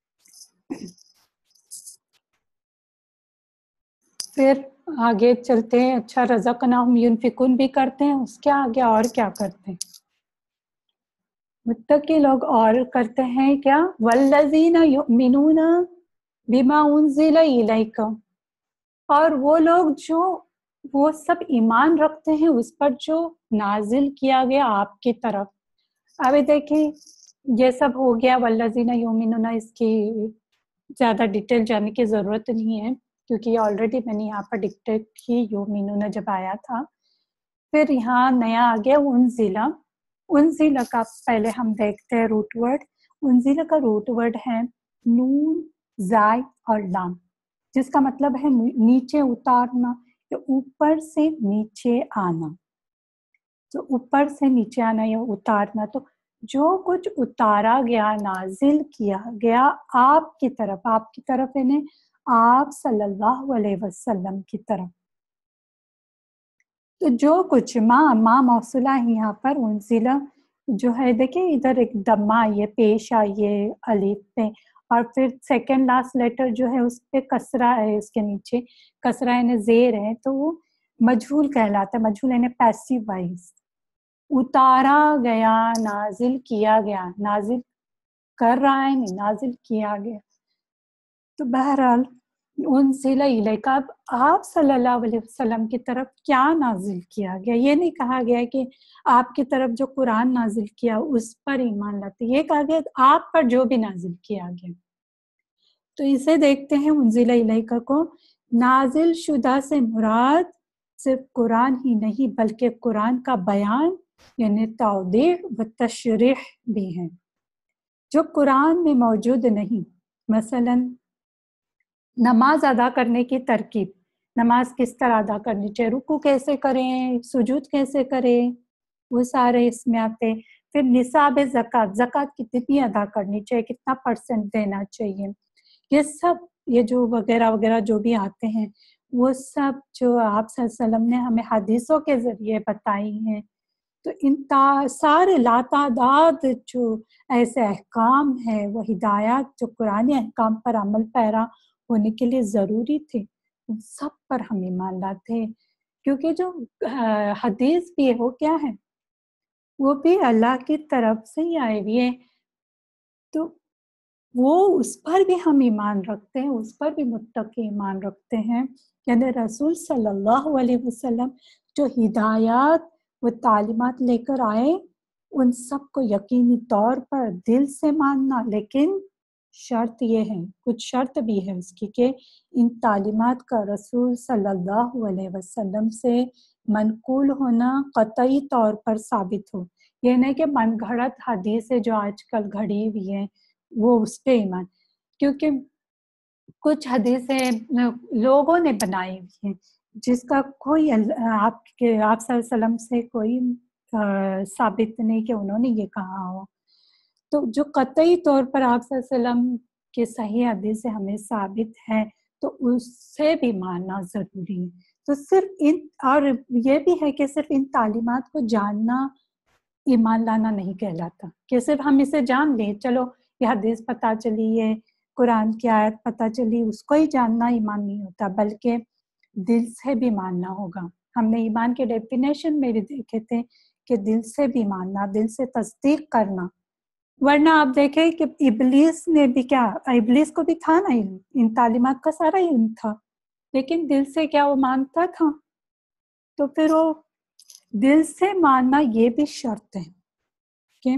پھر آگے چلتے ہیں. اچھا رزقناہم ینفقون بھی کرتے ہیں، اس کے آگے اور کیا کرتے ہیں متقی لوگ؟ اور کرتے ہیں کیا؟ والذین یؤمنون بما انزل الیک، اور وہ لوگ جو وہ سب ایمان رکھتے ہیں اس پر جو نازل کیا گیا آپ کی طرف. ابھی دیکھیں یہ سب ہو گیا والذین یؤمنون، اس کی زیادہ ڈیٹیل جاننے کی ضرورت نہیں ہے کیونکہ یہ آلریڈی میں نے یہاں پر ڈکٹیٹ کی یؤمنون جب آیا تھا. پھر یہاں نیا آ گیا انزلہ. انزلہ کا پہلے ہم دیکھتے ہیں روٹ ورڈ. انزلہ کا روٹ ورڈ ہے نون زائی اور لام، جس کا مطلب ہے نیچے اتارنا کہ اوپر سے نیچے آنا. تو اوپر سے نیچے آنا یا اتارنا، تو جو کچھ اتارا گیا، نازل کیا گیا آپ کی طرف، آپ کی طرف یعنی آپ صلی اللہ علیہ وسلم کی طرف. تو جو کچھ ماں ماں موصولہ ہے یہاں پر، انزلہ جو ہے دیکھیں ادھر ایک دمہ آئیے، پیش آئیے الف پہ، اور پھر سیکنڈ لاسٹ لیٹر جو ہے اس پہ کسرہ ہے، اس کے نیچے کسرہ یعنی زیر ہے، تو وہ مجہول کہلاتا ہے. مجہول یعنی پیسیو وائز. اتارا گیا، نازل کیا گیا، نازل کر رہا ہے نہیں، نازل کیا گیا. تو بہرحال انزل الیک، اب آپ صلی اللہ علیہ وسلم کی طرف کیا نازل کیا گیا. یہ نہیں کہا گیا کہ آپ کی طرف جو قرآن نازل کیا اس پر ایمان لاتے، یہ کہا گیا آپ پر جو بھی نازل کیا گیا. تو اسے دیکھتے ہیں انزل الیک کو، نازل شدہ سے مراد صرف قرآن ہی نہیں بلکہ قرآن کا بیان یعنی توضیح و تشریح بھی ہے جو قرآن میں موجود نہیں. مثلا نماز ادا کرنے کی ترکیب، نماز کس طرح ادا کرنی چاہیے، رکوع کیسے کریں، سجود کیسے کریں، وہ سارے اس میں آتے. پھر نصاب زکوٰۃ، زکوٰۃ کتنی ادا کرنی چاہیے، کتنا پرسنٹ دینا چاہیے، یہ سب یہ جو وغیرہ وغیرہ جو بھی آتے ہیں وہ سب جو آپ صلی اللہ علیہ وسلم نے ہمیں حدیثوں کے ذریعے بتائی ہیں. تو ان سارے لاتعداد جو ایسے احکام ہیں، وہ ہدایات جو قرآن احکام پر عمل پیرا ہونے کے لیے ضروری تھے، ان سب پر ہم ایمان لاتے ہیں. کیونکہ جو حدیث بھی ہے وہ کیا ہے، وہ بھی اللہ کی طرف سے ہی آئے ہوئے ہیں، تو وہ اس پر بھی ہم ایمان رکھتے ہیں، اس پر بھی متقی ایمان رکھتے ہیں. یعنی رسول صلی اللہ علیہ وسلم جو ہدایات و تعلیمات لے کر آئے ان سب کو یقینی طور پر دل سے ماننا، لیکن شرط یہ ہے، کچھ شرط بھی ہے اس کی، کہ ان تعلیمات کا رسول صلی اللہ علیہ وسلم سے منقول ہونا قطعی طور پر ثابت ہو. یہ نہیں کہ من گھڑت حدیثیں جو آج کل گھڑی ہوئی ہیں وہ اس پہ ایمان، کیونکہ کچھ حدیثیں لوگوں نے بنائی ہوئی ہیں جس کا کوئی آپ کے آپ صلی اللہ علیہ وسلم سے کوئی ثابت نہیں کہ انہوں نے یہ کہا ہو. تو جو قطعی طور پر آپ صلی اللہ علیہ وسلم کے صحیح حدیث سے ہمیں ثابت ہے تو اس سے بھی ماننا ضروری ہے. تو صرف ان، اور یہ بھی ہے کہ صرف ان تعلیمات کو جاننا ایمان لانا نہیں کہلاتا کہ صرف ہم اسے جان لیں، چلو یہ حدیث پتہ چلی، یہ قرآن کی آیت پتہ چلی، اس کو ہی جاننا ایمان نہیں ہوتا، بلکہ دل سے بھی ماننا ہوگا. ہم نے ایمان کے ڈیفینیشن میں بھی دیکھے تھے کہ دل سے بھی ماننا، دل سے تصدیق کرنا. ورنہ آپ دیکھیں کہ ابلیس نے بھی کیا، ابلیس کو بھی تھا نا علم، ان تعلیمات کا سارا علم تھا، لیکن دل سے کیا وہ مانتا تھا؟ تو پھر وہ دل سے ماننا یہ بھی شرط ہے کہ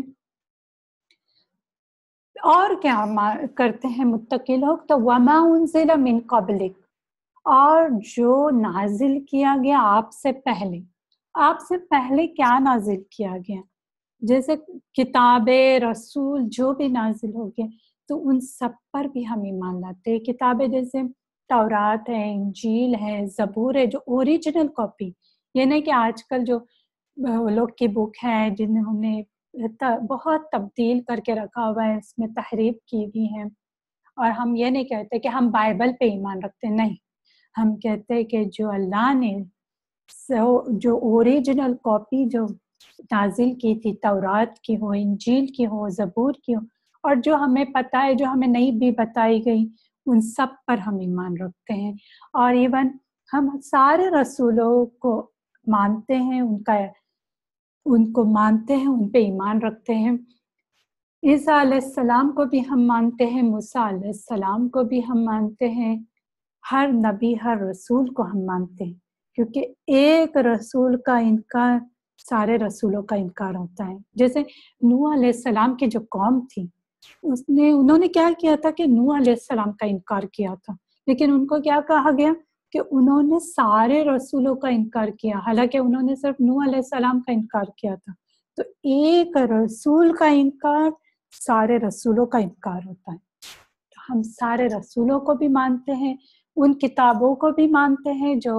اور کیا کرتے ہیں متقی لوگ. تو وما انزل من قبلک، اور جو نازل کیا گیا آپ سے پہلے. آپ سے پہلے کیا نازل کیا گیا، جیسے کتاب رسول جو بھی نازل ہو گئے تو ان سب پر بھی ہم ایمان لاتے ہیں. کتابیں جیسے تورات ہے، انجیل ہے، زبور ہے، جو اوریجنل کاپی، یہ نہیں کہ آج کل جو لوگ کی بک ہے جنہوں نے بہت تبدیل کر کے رکھا ہوا ہے، اس میں تحریف کی ہوئی ہے. اور ہم یہ نہیں کہتے کہ ہم بائبل پہ ایمان رکھتے، نہیں، ہم کہتے ہیں کہ جو اللہ نے جو اوریجنل کاپی جو نازل کی تھی، تورات کی ہو، انجیل کی ہو، زبور کی ہو، اور جو ہمیں پتہ ہے جو ہمیں نہیں بھی بتائی گئی، ان سب پر ہم ایمان رکھتے ہیں. اور ایون ہم سارے رسولوں کو مانتے ہیں، ان کا ان کو مانتے ہیں، ان پہ ایمان رکھتے ہیں. عیسیٰ علیہ السلام کو بھی ہم مانتے ہیں، موسیٰ علیہ السلام کو بھی ہم مانتے ہیں، ہر نبی ہر رسول کو ہم مانتے ہیں، کیونکہ ایک رسول کا انکار سارے رسولوں کا انکار ہوتا ہے. جیسے نوح علیہ السلام کی جو قوم تھی، اس نے انہوں نے کیا کیا تھا کہ نوح علیہ السلام کا انکار کیا تھا، لیکن ان کو کیا کہا گیا کہ انہوں نے سارے رسولوں کا انکار کیا، حالانکہ انہوں نے صرف نوح علیہ السلام کا انکار کیا تھا. تو ایک رسول کا انکار سارے رسولوں کا انکار ہوتا ہے. تو ہم سارے رسولوں کو بھی مانتے ہیں، ان کتابوں کو بھی مانتے ہیں جو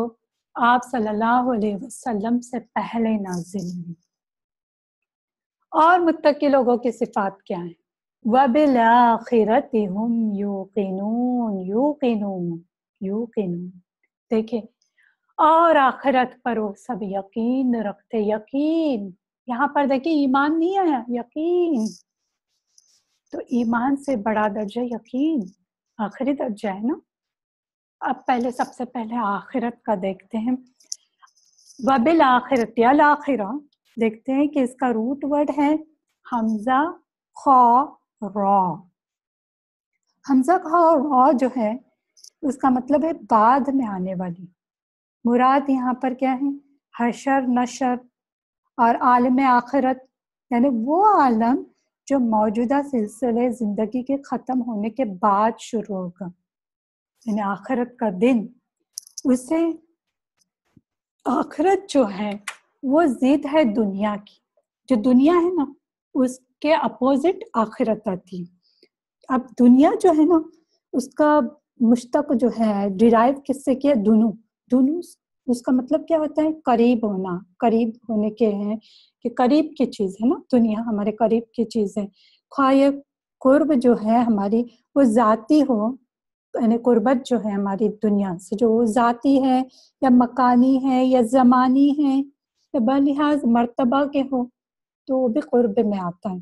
آپ صلی اللہ علیہ وسلم سے پہلے نازل ہوئی۔ اور متقی لوگوں کی صفات کیا ہیں؟ وَبِالْآخِرَةِ هُمْ يُوقِنُونَ يُوقِنُونَ يُوقِنُونَ دیکھیں، اور آخرت پر وہ سب یقین رکھتے، یقین، یہاں پر دیکھیں ایمان نہیں آیا، یقین، تو ایمان سے بڑا درجہ یقین، آخری درجہ ہے نا۔ اب پہلے سب سے پہلے آخرت کا دیکھتے ہیں، وَبِالْآخِرَةِ الآخرہ، دیکھتے ہیں کہ اس کا روٹ ورڈ ہے حمزہ خا را۔ حمزہ خا را جو ہے اس کا مطلب ہے بعد میں آنے والی، مراد یہاں پر کیا ہے؟ حشر، نشر اور عالم آخرت، یعنی وہ عالم جو موجودہ سلسلے زندگی کے ختم ہونے کے بعد شروع ہوگا، یعنی آخرت کا دن۔ اسے آخرت جو ہے وہ ضد ہے دنیا کی، جو دنیا ہے نا اس کے اپوزٹ آخرت آتی ہے۔ اب دنیا جو ہے نا اس کا مشتق جو ہے ڈیرائیو کس سے کیا؟ دنو، دنو اس کا مطلب کیا ہوتا ہے؟ قریب ہونا، قریب ہونے کے ہیں کہ قریب کی چیز ہے نا، دنیا ہمارے قریب کی چیز ہے، خواہ یہ قرب جو ہے ہماری وہ ذاتی ہو، یعنی قربت جو ہے ہماری دنیا سے جو وہ ذاتی ہے یا مکانی ہے یا زمانی ہے یا بلحاظ مرتبہ کے ہو تو وہ بھی قرب میں آتا ہے۔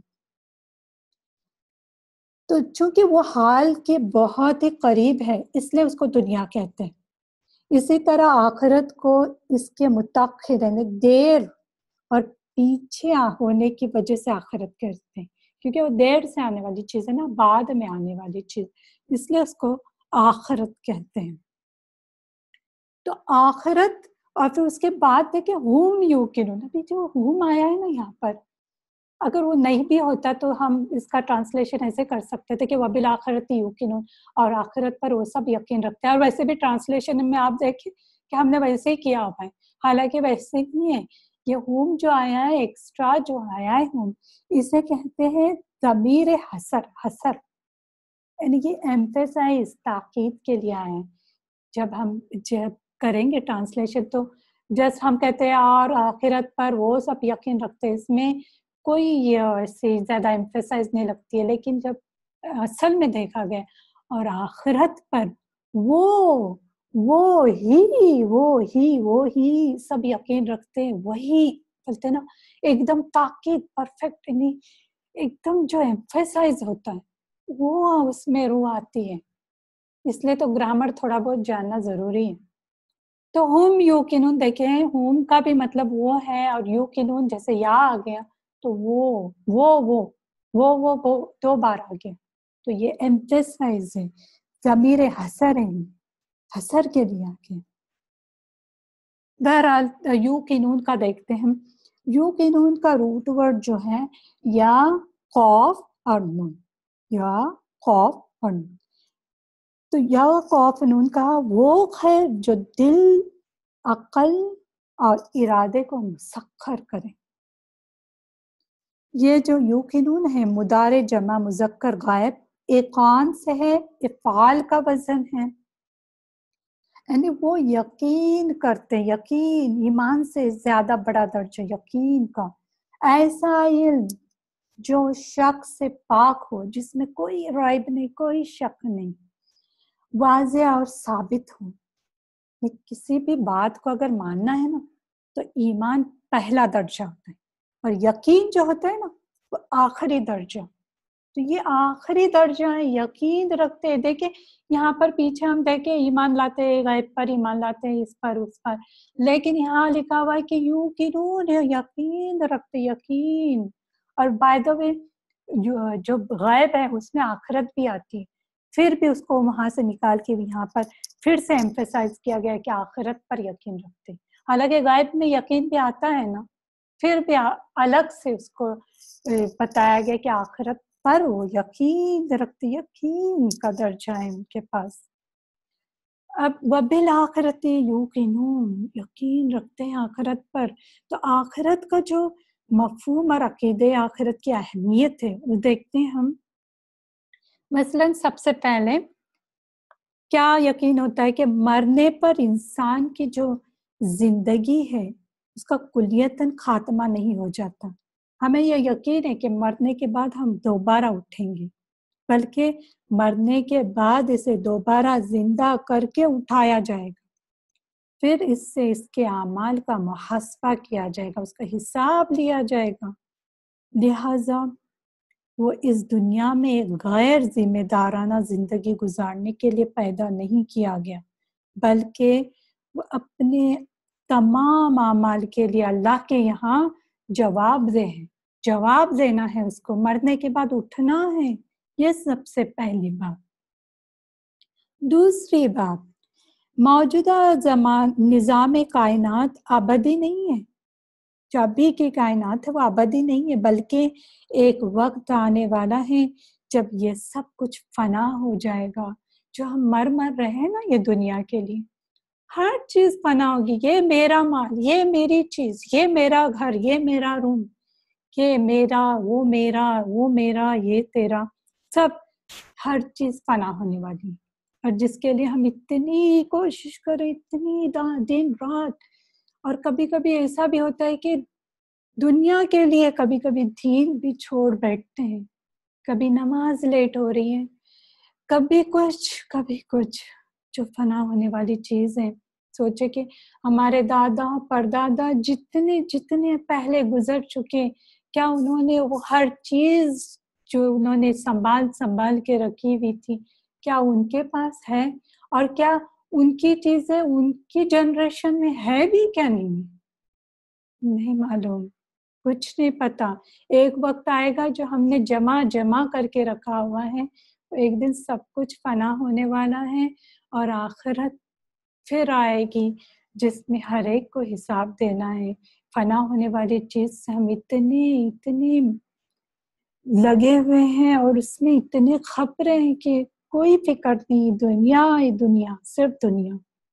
تو چونکہ وہ حال کے بہت ہی قریب ہے اس لیے اس کو دنیا کہتے ہیں۔ اسی طرح آخرت کو اس کے متأخر یعنی دیر اور پیچھے ہونے کی وجہ سے آخرت کہتے ہیں، کیونکہ وہ دیر سے آنے والی چیز ہے نا، بعد میں آنے والی چیز، اس لیے اس کو آخرت کہتے ہیں۔ تو آخرت اور پھر اس کے بعد دیکھیں ہوم یوقنون، ابھی جو ہوم آیا ہے نا یہاں پر، اگر وہ نہیں بھی ہوتا تو ہم اس کا ٹرانسلیشن ایسے کر سکتے تھے کہ وَبِالْآخِرَةِ یُوقِنُونَ، اور آخرت پر وہ سب یقین رکھتے ہیں۔ اور ویسے بھی ٹرانسلیشن میں آپ دیکھیں کہ ہم نے ویسے ہی کیا ہوا ہے، حالانکہ ویسے نہیں ہے، یہ ہوم جو آیا ہے ایکسٹرا جو آیا ہے ہوم، اسے کہتے ہیں ضمیر حسر، حسر یعنی یہ ایمفیسائز، تاکید کے لیے آئے ہیں۔ جب ہم جب کریں گے ٹرانسلیشن تو جس ہم کہتے ہیں اور آخرت پر وہ سب یقین رکھتے ہیں، اس میں کوئی ایسی زیادہ ایمفیسائز نہیں لگتی ہے، لیکن جب اصل میں دیکھا گیا اور آخرت پر وہ وہ ہی وہ ہی وہ ہی سب یقین رکھتے ہیں، وہی بولتے ہیں نا ایک دم تاکید پرفیکٹ، یعنی ایک دم جو ایمفیسائز ہوتا ہے وہ اس میں روح آتی ہے۔ اس لیے تو گرامر تھوڑا بہت جاننا ضروری ہے۔ تو ہوم یوقنون دیکھیں، ہوم کا بھی مطلب وہ ہے، اور یوقنون جیسے یا آ گیا تو وہ وہ وہ وہ وہ وہ دو بار آ گیا، تو یہ ایمفیسائز ہے، ضمیر حسر ہے، حسر کے لیے آ گیا۔ بہرحال یوقنون کا دیکھتے ہیں، یوقنون کا روٹ ورڈ جو ہے یا خوف اور نون، یا خوف اور نون، تو یا خوف نون کا وہ ہے جو دل، عقل اور ارادے کو مسخر کرے۔ یہ جو یوقنون ہے مضارع جمع مذکر غائب ایقان سے ہے، افعال کا وزن ہے، یعنی وہ یقین کرتے، یقین ایمان سے زیادہ بڑا درجہ یقین کا، ایسا علم جو شک سے پاک ہو، جس میں کوئی ریب نہیں، کوئی شک نہیں، واضح اور ثابت ہو۔ کسی بھی بات کو اگر ماننا ہے نا تو ایمان پہلا درجہ ہوتا ہے، اور یقین جو ہوتا ہے نا وہ آخری درجہ، تو یہ آخری درجہ ہے، یقین رکھتے ہیں۔ دیکھیں یہاں پر پیچھے ہم دیکھیں ایمان لاتے ہیں غیب پر، ایمان لاتے ہیں اس پر اس پر، لیکن یہاں لکھا ہوا ہے کہ یوقنون، یقین رکھتے، یقین۔ اور بائی دا وے جو غیب ہے اس میں آخرت بھی آتی ہے، پھر بھی اس کو وہاں سے نکال کے یہاں پر پھر سے ایمفیسائز کیا گیا کہ آخرت پر یقین رکھتے، حالانکہ غیب میں یقین بھی آتا ہے نا، پھر بھی الگ سے اس کو بتایا گیا کہ آخرت پر وہ یقین رکھتے، یقین کا درجہ ہے ان کے پاس۔ اب وبالآخرۃ یوقنون، یقین رکھتے ہیں آخرت پر، تو آخرت کا جو مفہوم اور عقیدے آخرت کی اہمیت ہے وہ دیکھتے ہیں ہم۔ مثلاً سب سے پہلے کیا یقین ہوتا ہے کہ مرنے پر انسان کی جو زندگی ہے اس کا کلیتاً خاتمہ نہیں ہو جاتا. ہمیں یہ یقین ہے کہ مرنے کے بعد ہم دوبارہ اٹھیں گے، بلکہ مرنے کے بعد اسے دوبارہ زندہ کر کے اٹھایا جائے گا. پھر اس سے اس کے اعمال کا محاسبہ کیا جائے گا، اس کا حساب لیا جائے گا. لہٰذا وہ اس دنیا میں ایک غیر ذمہ دارانہ زندگی گزارنے کے لیے پیدا نہیں کیا گیا، بلکہ وہ اپنے تمام اعمال کے لیے اللہ کے یہاں جواب دہ ہے. جواب دینا ہے اس کو، مرنے کے بعد اٹھنا ہے. یہ سب سے پہلی بات. دوسری بات، موجودہ زمان نظام کائنات ابدی نہیں ہے. جو ابھی کی کائنات ہے وہ ابدی نہیں ہے، بلکہ ایک وقت آنے والا ہے جب یہ سب کچھ فنا ہو جائے گا. جو ہم مر مر رہے ہیں نا یہ دنیا کے لیے، ہر چیز فنا ہوگی. یہ میرا مال، یہ میری چیز، یہ میرا گھر، یہ میرا روم، یہ میرا، وہ میرا، وہ میرا، یہ تیرا، سب ہر چیز فنا ہونے والی ہے. اور جس کے لیے ہم اتنی کوشش کریں، اتنی دن رات، اور کبھی کبھی ایسا بھی ہوتا ہے کہ دنیا کے لیے کبھی کبھی دین بھی چھوڑ بیٹھتے ہیں. کبھی نماز لیٹ ہو رہی ہے، کبھی کچھ کبھی کچھ، جو فنا ہونے والی چیز ہے. سوچے کہ ہمارے دادا پردادا جتنے جتنے پہلے گزر چکے، کیا انہوں نے وہ ہر چیز جو انہوں نے سنبھال سنبھال کے رکھی ہوئی تھی کیا ان کے پاس ہے؟ اور کیا ان کی چیزیں ان کی جنریشن میں ہے بھی کیا نہیں؟ نہیں معلوم، کچھ نہیں پتا. ایک وقت آئے گا جو ہم نے جمع جمع کر کے رکھا ہوا ہے، ایک دن سب کچھ فنا ہونے والا ہے. اور آخرت پھر آئے گی جس میں ہر ایک کو حساب دینا ہے. فنا ہونے والی چیز سے ہم اتنے اتنے لگے ہوئے ہیں اور اس میں اتنے خبریں ہیں کہ کوئی فکر نہیں، دنیا ہی دنیا، صرف دنیا.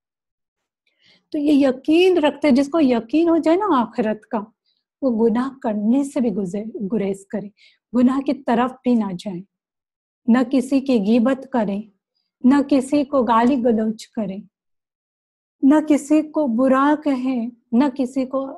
تو یہ یقین رکھتے، جس کو یقین ہو جائے نا آخرت کا، وہ گناہ کرنے سے بھی گریز کرے، گناہ کی طرف بھی نہ جائے، نہ کسی کی غیبت کرے، نہ کسی کو گالی گلوچ کرے، نہ کسی کو برا کہے، نہ کسی کو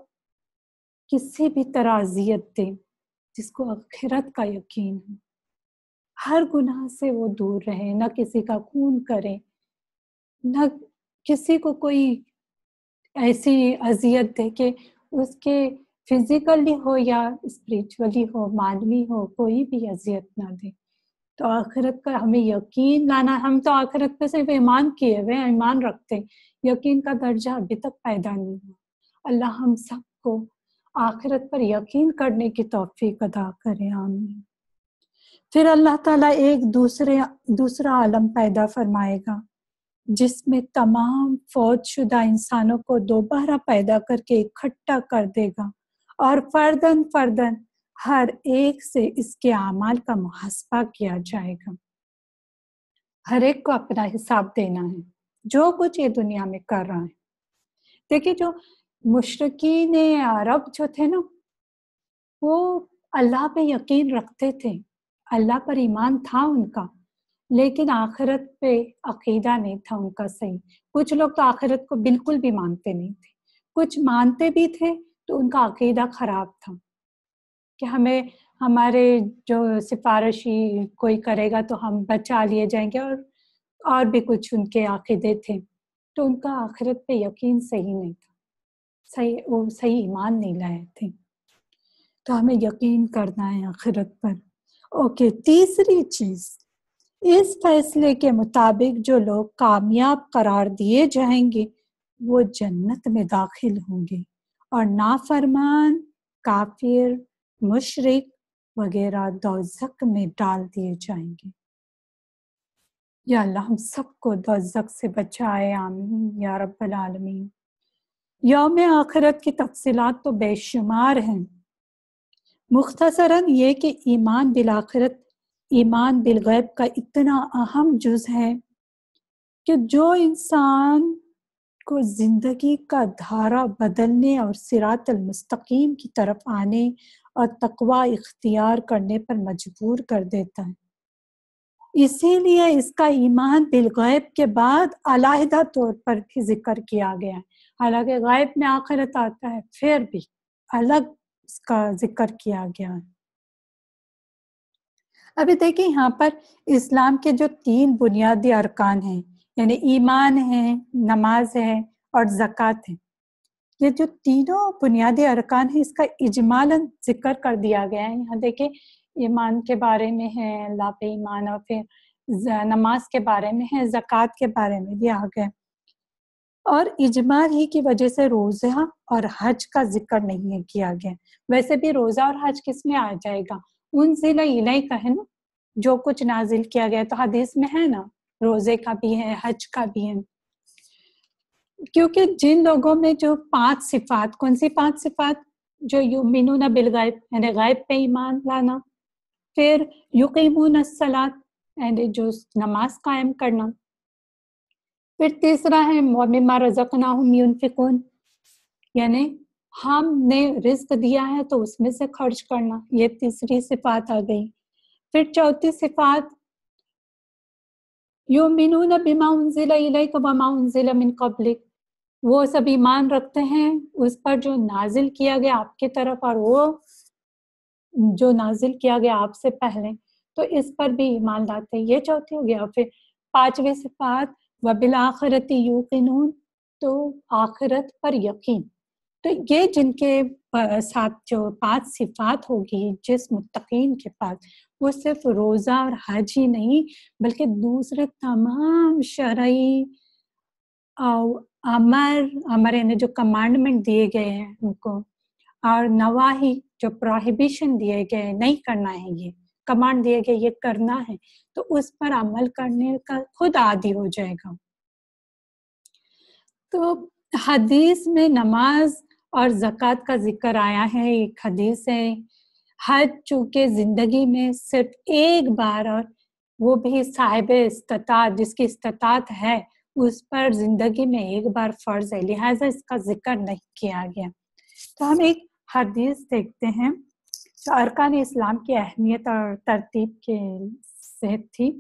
کسی بھی طرح اذیت دے. جس کو آخرت کا یقین ہے، ہر گناہ سے وہ دور رہے، نہ کسی کا خون کرے، نہ کسی کو کوئی ایسی اذیت دے کہ اس کے فزیکلی ہو یا اسپریچولی ہو، مانوی ہو، کوئی بھی اذیت نہ دے. تو آخرت کا ہمیں یقین لانا. ہم تو آخرت پہ صرف ایمان کیے ہوئے، ایمان رکھتے، یقین کا درجہ ابھی تک پیدا نہیں ہوا. اللہ ہم سب کو آخرت پر یقین کرنے کی توفیق عطا کرے، آمین. پھر اللہ تعالیٰ ایک دوسرے دوسرا عالم پیدا فرمائے گا جس میں تمام فوت شدہ انسانوں کو دوبارہ پیدا کر کے اکٹھا کر دے گا، اور فردن فردن ہر ایک سے اس کے اعمال کا محاسبہ کیا جائے گا. ہر ایک کو اپنا حساب دینا ہے جو کچھ یہ دنیا میں کر رہا ہے. دیکھیں جو مشرکین عرب جو تھے نا، وہ اللہ پہ یقین رکھتے تھے، اللہ پر ایمان تھا ان کا، لیکن آخرت پہ عقیدہ نہیں تھا ان کا صحیح. کچھ لوگ تو آخرت کو بالکل بھی مانتے نہیں تھے، کچھ مانتے بھی تھے تو ان کا عقیدہ خراب تھا کہ ہمیں ہمارے جو سفارشی کوئی کرے گا تو ہم بچا لیے جائیں گے، اور اور بھی کچھ ان کے عقیدے تھے. تو ان کا آخرت پہ یقین صحیح نہیں تھا، صحیح وہ صحیح ایمان نہیں لائے تھے. تو ہمیں یقین کرنا ہے آخرت پر. اوکے، تیسری چیز، اس فیصلے کے مطابق جو لوگ کامیاب قرار دیے جائیں گے وہ جنت میں داخل ہوں گے، اور نافرمان، کافر، مشرک وغیرہ دوزخ میں ڈال دیے جائیں گے. یا اللہ ہم سب کو دوزخ سے بچائے، آمین یا رب العالمین. یوم آخرت کی تفصیلات تو بے شمار ہیں. مختصراً یہ کہ ایمان بالآخرت ایمان بالغیب کا اتنا اہم جز ہے کہ جو انسان کو زندگی کا دھارا بدلنے اور صراط المستقیم کی طرف آنے اور تقوی اختیار کرنے پر مجبور کر دیتا ہے. اسی لیے اس کا ایمان بالغیب کے بعد علیحدہ طور پر بھی ذکر کیا گیا ہے، حالانکہ غیب میں آخرت آتا ہے پھر بھی الگ اس کا ذکر کیا گیا ہے۔ ابھی دیکھیں یہاں پر اسلام کے جو تین بنیادی ارکان ہیں، یعنی ایمان ہے، نماز ہے اور زکوٰۃ ہے، یہ جو تینوں بنیادی ارکان ہیں اس کا اجمالاً ذکر کر دیا گیا ہے۔ یہاں دیکھیں ایمان کے بارے میں ہے، اللہ پہ ایمان، اور پھر نماز کے بارے میں ہے، زکوٰۃ کے بارے میں بھی آ گئے، اور اجمال ہی کی وجہ سے روزہ اور حج کا ذکر نہیں کیا گیا۔ ویسے بھی روزہ اور حج کس میں آ جائے گا؟ انزل الیک کا ہے نا، جو کچھ نازل کیا گیا، تو حدیث میں ہے نا روزے کا بھی ہے، حج کا بھی ہے، کیونکہ جن لوگوں میں جو پانچ صفات، کون سی پانچ صفات؟ جو یؤمنون بالغیب یعنی غیب پہ ایمان لانا، پھر یقیمون الصلاۃ یعنی جو نماز قائم کرنا، پھر تیسرا ہے وَمِمَّا رَزَقْنَاهُمْ يُنْفِقُونَ یعنی ہم نے رزق دیا ہے تو اس میں سے خرچ کرنا، یہ تیسری صفات آ گئی۔ پھر چوتھی صفات یؤمنون بما انزل الیک وما انزل من قبلک، وہ سب ایمان رکھتے ہیں اس پر جو نازل کیا گیا آپ کی طرف اور وہ جو نازل کیا گیا آپ سے پہلے، تو اس پر بھی ایمان لاتے ہیں، یہ چوتھی ہو گیا۔ پھر پانچویں صفات وبالآخرۃ یوقنون، تو آخرت پر یقین۔ تو یہ جن کے ساتھ جو پانچ صفات ہوگی جس متقین کے پاس، وہ صرف روزہ اور حج ہی نہیں بلکہ دوسرے تمام شرعی امر امر یعنی جو کمانڈمنٹ دیے گئے ہیں ان کو، اور نواہی جو پروہیبیشن دیے گئے نہیں کرنا ہے، یہ کمانڈ دیے گئے یہ کرنا ہے، تو اس پر عمل کرنے کا خود عادی ہو جائے گا۔ تو حدیث میں نماز اور زکوٰۃ کا ذکر آیا ہے، ایک حدیث ہے حج چونکہ زندگی میں صرف ایک بار، اور وہ بھی صاحب استطاعت جس کی استطاعت ہے اس پر زندگی میں ایک بار فرض ہے، لہٰذا اس کا ذکر نہیں کیا گیا۔ تو ہم ایک حدیث دیکھتے ہیں جو ارکان اسلام کی اہمیت اور ترتیب کے صحت تھی۔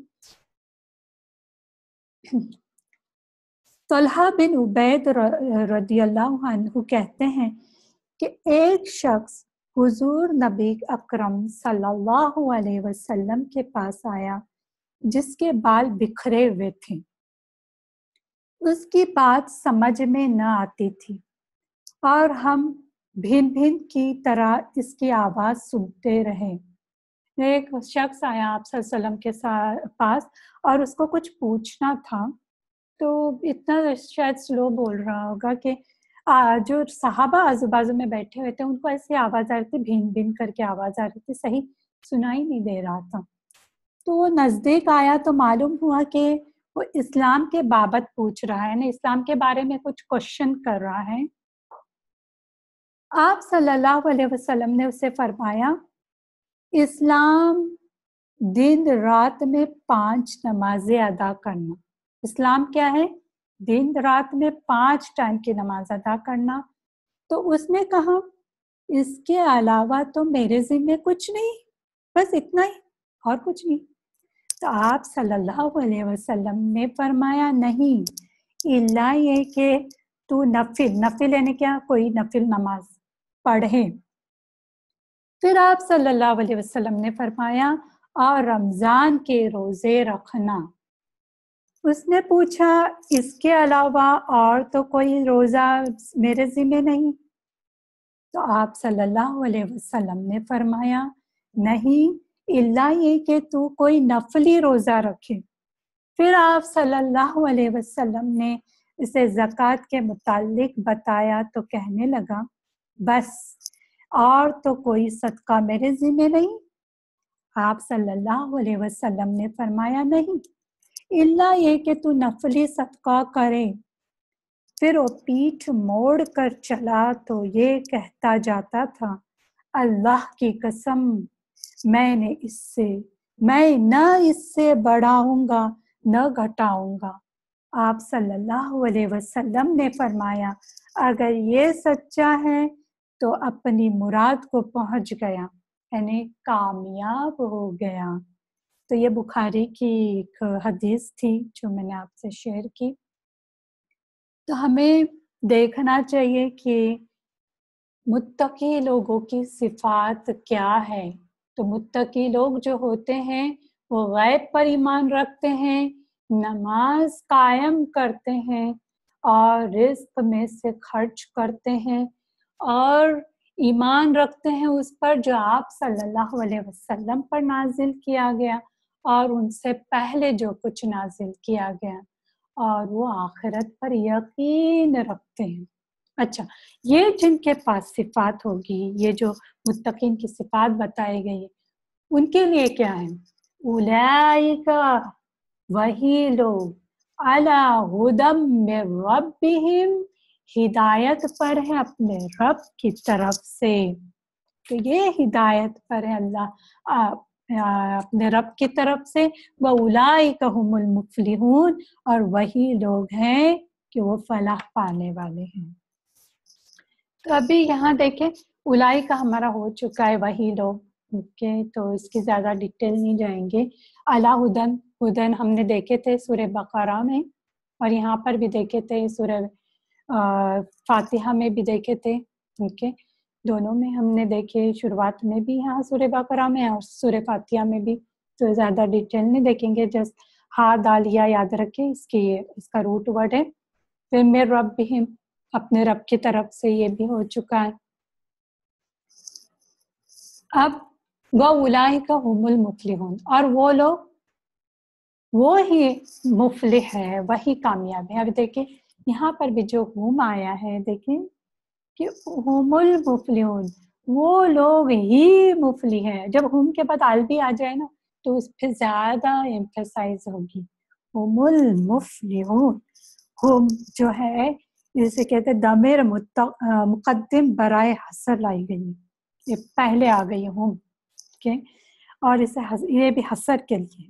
طلحہ بن عبید رضی اللہ عنہ کہتے ہیں کہ ایک شخص حضور نبی اکرم صلی اللہ علیہ وسلم کے پاس آیا جس کے بال بکھرے ہوئے تھے، اس کی بات سمجھ میں نہ آتی تھی اور ہم بھن بھن کی طرح اس کی آواز سنتے رہے۔ ایک شخص آیا آپ صلی اللہ علیہ وسلم کے پاس اور اس کو کچھ پوچھنا تھا، تو اتنا شاید سلو بول رہا ہوگا کہ جو صحابہ آزو بازو میں بیٹھے ہوئے تھے ان کو ایسی آواز آ رہی تھی، بھین بھین کر کے آواز آ رہی تھی، صحیح سنائی نہیں دے رہا تھا۔ تو وہ نزدیک آیا تو معلوم ہوا کہ وہ اسلام کے بابت پوچھ رہا ہے، یعنی اسلام کے بارے میں کچھ کوشچن کر رہا ہے۔ آپ صلی اللہ علیہ وسلم نے اسے فرمایا، اسلام دن رات میں پانچ نمازیں ادا کرنا۔ اسلام کیا ہے؟ دن رات میں پانچ ٹائم کی نماز ادا کرنا۔ تو اس نے کہا اس کے علاوہ تو میرے ذمہ کچھ نہیں، بس اتنا ہی اور کچھ نہیں۔ تو آپ صلی اللہ علیہ وسلم نے فرمایا نہیں، الا یہ کہ تو نفل نفل یعنی کیا؟ کوئی نفل نماز پڑھے۔ پھر آپ صلی اللہ علیہ وسلم نے فرمایا اور رمضان کے روزے رکھنا۔ اس نے پوچھا اس کے علاوہ اور تو کوئی روزہ میرے ذمہ نہیں؟ تو آپ صلی اللہ علیہ وسلم نے فرمایا نہیں، الا یہ کہ تو کوئی نفلی روزہ رکھے۔ پھر آپ صلی اللہ علیہ وسلم نے اسے زکوٰۃ کے متعلق بتایا تو کہنے لگا بس اور تو کوئی صدقہ میرے ذمہ نہیں؟ آپ صلی اللہ علیہ وسلم نے فرمایا نہیں، الا یہ کہ تو نفلی صدقہ کرے۔ پھر وہ پیٹھ موڑ کر چلا تو یہ کہتا جاتا تھا، اللہ کی قسم میں نے اس سے میں نہ اس سے بڑھاؤں گا نہ گھٹاؤں گا۔ آپ صلی اللہ علیہ وسلم نے فرمایا اگر یہ سچا ہے تو اپنی مراد کو پہنچ گیا، یعنی کامیاب ہو گیا۔ تو یہ بخاری کی ایک حدیث تھی جو میں نے آپ سے شیئر کی. تو ہمیں دیکھنا چاہیے کہ متقی لوگوں کی صفات کیا ہے. تو متقی لوگ جو ہوتے ہیں وہ غیب پر ایمان رکھتے ہیں، نماز قائم کرتے ہیں اور رزق میں سے خرچ کرتے ہیں، اور ایمان رکھتے ہیں اس پر جو آپ صلی اللہ علیہ وسلم پر نازل کیا گیا اور ان سے پہلے جو کچھ نازل کیا گیا، اور وہ آخرت پر یقین رکھتے ہیں. اچھا، یہ جن کے پاس صفات ہوگی، یہ جو متقین کی صفات بتائی گئی ہے، ان کے لیے کیا ہے؟ اولئک، وہی لوگ، علی ہدی من ربہم، ہدایت پر ہے اپنے رب کی طرف سے. تو یہ ہدایت پر ہے اللہ اپنے رب کی طرف سے. وَأُولَئِكَ هُمُ الْمُفْلِحُونَ، اور وہی لوگ ہیں کہ وہ فلاح پانے والے ہیں. تو ابھی یہاں دیکھیں اولائی کا ہمارا ہو چکا ہے وہی لوگ، اوکے، تو اس کی زیادہ ڈیٹیل نہیں جائیں گے. اعلیٰ ہدن، ہدن ہم نے دیکھے تھے سورہ بقرہ میں، اور یہاں پر بھی دیکھے تھے سورہ فاتحہ میں بھی دیکھے تھے. اوکے، دونوں میں ہم نے دیکھے، شروعات میں بھی یہاں سورہ بقرہ میں اور سورہ فاتحہ میں بھی. تو زیادہ ڈیٹیل نہیں دیکھیں گے، جسٹ ہا دال یا یاد رکھیں، اس کی اس کا روٹ ورڈ ہے. پھر میں ربہم، اپنے رب کی طرف سے، یہ بھی ہو چکا ہے. اب وَأُولَئِكَ هُمُ الْمُفْلِحُونَ، اور وہ لوگ، وہ ہی مفلح ہے، وہی کامیاب ہے. اب دیکھیں یہاں پر بھی جو ہم آیا ہے، دیکھیں کہ ہم المفلحون، وہ لوگ ہی مفلح ہیں. جب ہم کے بعد ال بھی آ جائے نا تو اس پہ زیادہ ایمفیسائز ہوگی. ہم المفلحون، ہم جو ہے جسے کہتے ہیں ضمیر مقدم برائے حصر لائی گئی، یہ پہلے آ گئی ہم، اور اسے یہ بھی حصر کے لیے.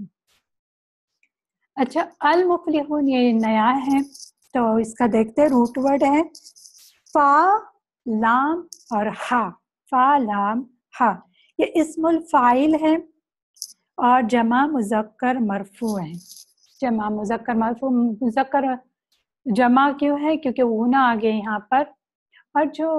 اچھا، المفلحون یہ نیا ہے، تو اس کا دیکھتے روٹ ورڈ ہے فا لام اور ہا. فا لام ہا، یہ اسم الفاعل ہے اور جمع مذکر مرفوع ہے. جمع مذکر مرفوع، مذکر جمع کیوں ہے؟ کیونکہ اونا آگے یہاں پر، اور جو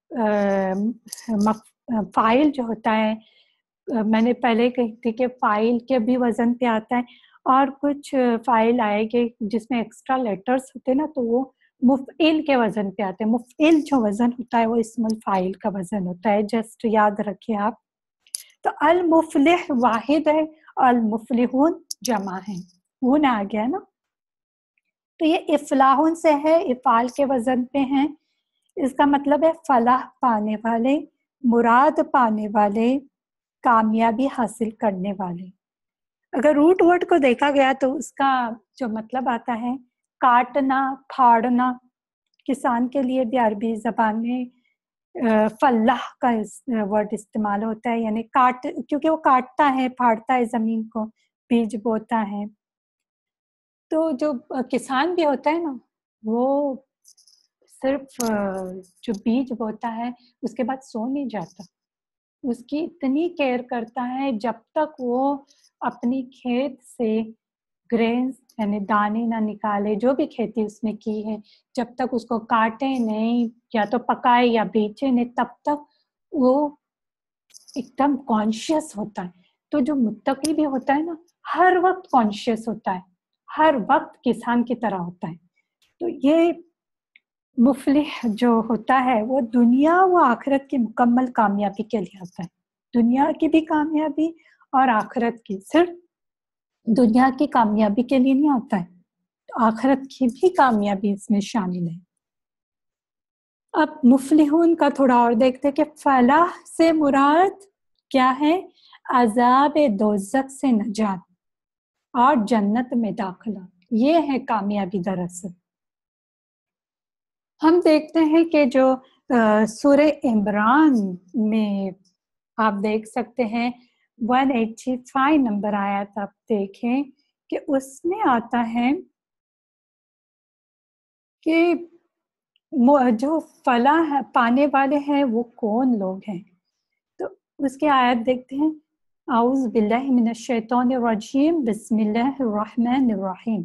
فاعل جو ہوتا ہے، میں نے پہلے کہی تھی کہ فاعل کے بھی وزن پہ آتا ہے، اور کچھ فاعل آئے گے جس میں ایکسٹرا لیٹرز ہوتے ہیں نا، تو وہ مفعل کے وزن پہ آتے ہیں. مفعل جو وزن ہوتا ہے وہ اسم الفاعل کا وزن ہوتا ہے، جسٹ یاد رکھیں آپ. تو المفلح واحد ہے، المفلحون جمع ہے، اون آ گیا نا. تو یہ افلاحون سے ہے، افعال کے وزن پہ ہیں. اس کا مطلب ہے فلاح پانے والے، مراد پانے والے، کامیابی حاصل کرنے والے. اگر روٹ ورڈ کو دیکھا گیا تو اس کا جو مطلب آتا ہے کاٹنا، پھاڑنا. کسان کے لیے بھی عربی زبان میں فلاح کا ورڈ استعمال ہوتا ہے، یعنی کاٹ، کیونکہ وہ کاٹتا ہے، پھاڑتا ہے زمین کو، بیج بوتا ہے. تو جو کسان بھی ہوتا ہے نا، وہ صرف جو بیج بوتا ہے اس کے بعد سو نہیں جاتا، اس کی اتنی کیئر کرتا ہے جب تک وہ اپنی کھیت سے گرینز یعنی دانے نہ نکالے، جو بھی کھیتی اس نے کی ہے، جب تک اس کو کاٹے نہیں یا تو پکائے یا بیچے نہیں، تب تک وہ ایک دم کانشیس ہوتا ہے. تو جو متقی بھی ہوتا ہے نا، ہر وقت کانشیس ہوتا ہے، ہر وقت کسان کی طرح ہوتا ہے. تو یہ مفلح جو ہوتا ہے وہ دنیا و آخرت کی مکمل کامیابی کے لیے ہوتا ہے. دنیا کی بھی کامیابی اور آخرت کی. صرف دنیا کی کامیابی کے لیے نہیں ہوتا ہے، تو آخرت کی بھی کامیابی اس میں شامل ہے. اب مفلحون کا تھوڑا اور دیکھتے کہ فلاح سے مراد کیا ہے؟ عذاب دوزخ سے نجات اور جنت میں داخلہ، یہ ہے کامیابی. دراصل ہم دیکھتے ہیں کہ جو سورہ عمران میں آپ دیکھ سکتے ہیں ایک سو پچاسی نمبر آیت آپ دیکھیں کہ اس میں آتا ہے کہ جو فلاح پانے والے ہیں وہ کون لوگ ہیں. تو اس کی آیت دیکھتے ہیں اعوذ باللہ من الشیطان الرجیم بسم اللہ الرحمن الرحیم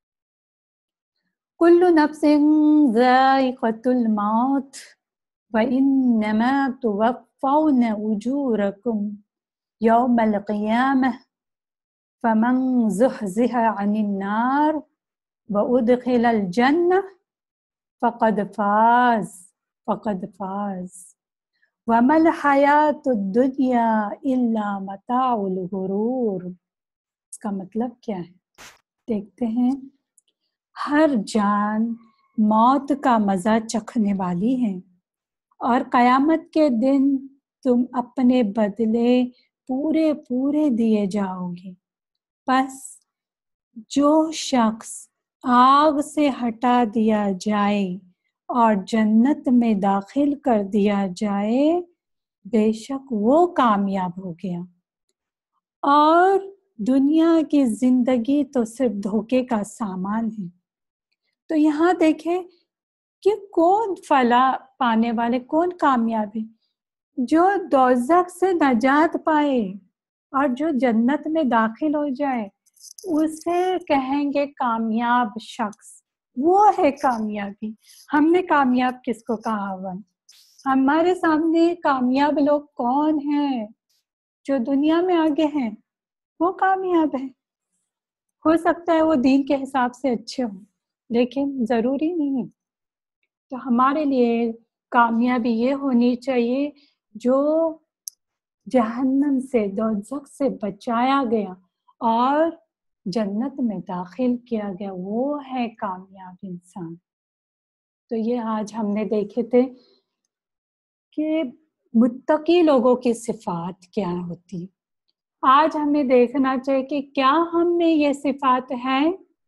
کل نفس ذائقۃ الموت وانما توفون اجورکم یوم القیامہ فمن زحزح عن النار وادخل الجنہ فقد فاز فقد فاز وَمَا الْحَيَاةُ الدُّنْيَا إِلَّا مَتَاعُ الْغُرُورِ۔ اس کا مطلب کیا ہے؟ دیکھتے ہیں۔ ہر جان موت کا مزہ چکھنے والی ہے اور قیامت کے دن تم اپنے بدلے پورے پورے دیے جاؤ گے۔ پس جو شخص آگ سے ہٹا دیا جائے اور جنت میں داخل کر دیا جائے بے شک وہ کامیاب ہو گیا، اور دنیا کی زندگی تو صرف دھوکے کا سامان ہے۔ تو یہاں دیکھیں کہ کون فلاح پانے والے، کون کامیاب ہے؟ جو دوزخ سے نجات پائے اور جو جنت میں داخل ہو جائے اسے کہیں گے کامیاب شخص، وہ ہے کامیابی۔ ہم نے کامیاب کس کو کہا ہوا؟ ہمارے سامنے کامیاب لوگ کون ہیں؟ جو دنیا میں آگے ہیں وہ کامیاب ہیں۔ ہو سکتا ہے وہ دین کے حساب سے اچھے ہوں لیکن ضروری نہیں۔ تو ہمارے لیے کامیابی یہ ہونی چاہیے جو جہنم سے، دوزخ سے بچایا گیا اور جنت میں داخل کیا گیا، وہ ہے کامیاب انسان۔ تو یہ آج ہم نے دیکھے تھے کہ متقی لوگوں کی صفات کیا ہوتی۔ آج ہمیں دیکھنا چاہیے کہ کیا ہم میں یہ صفات ہے؟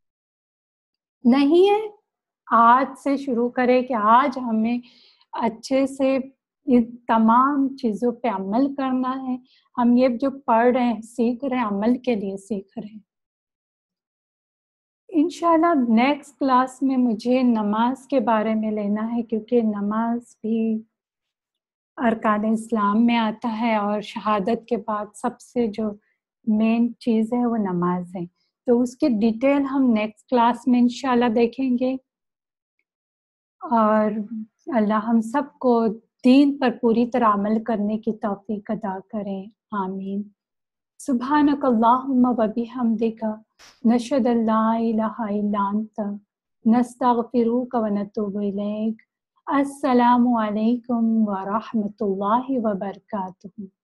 نہیں ہے؟ آج سے شروع کرے کہ آج ہمیں اچھے سے ان تمام چیزوں پہ عمل کرنا ہے۔ ہم یہ جو پڑھ رہے ہیں، سیکھ رہے ہیں، عمل کے لیے سیکھ رہے ہیں۔ انشاءاللہ نیکسٹ کلاس میں مجھے نماز کے بارے میں لینا ہے، کیونکہ نماز بھی ارکان اسلام میں آتا ہے اور شہادت کے بعد سب سے جو مین چیز ہے وہ نماز ہے۔ تو اس کی ڈیٹیل ہم نیکسٹ کلاس میں انشاءاللہ دیکھیں گے، اور اللہ ہم سب کو دین پر پوری طرح عمل کرنے کی توفیق عطا کریں، آمین۔ سبحانک اللہم و بحمدک نشہد ان لا الہ الا انت نستغفرک و نتوب الیک۔ السلام علیکم ورحمۃ اللہ وبرکاتہ۔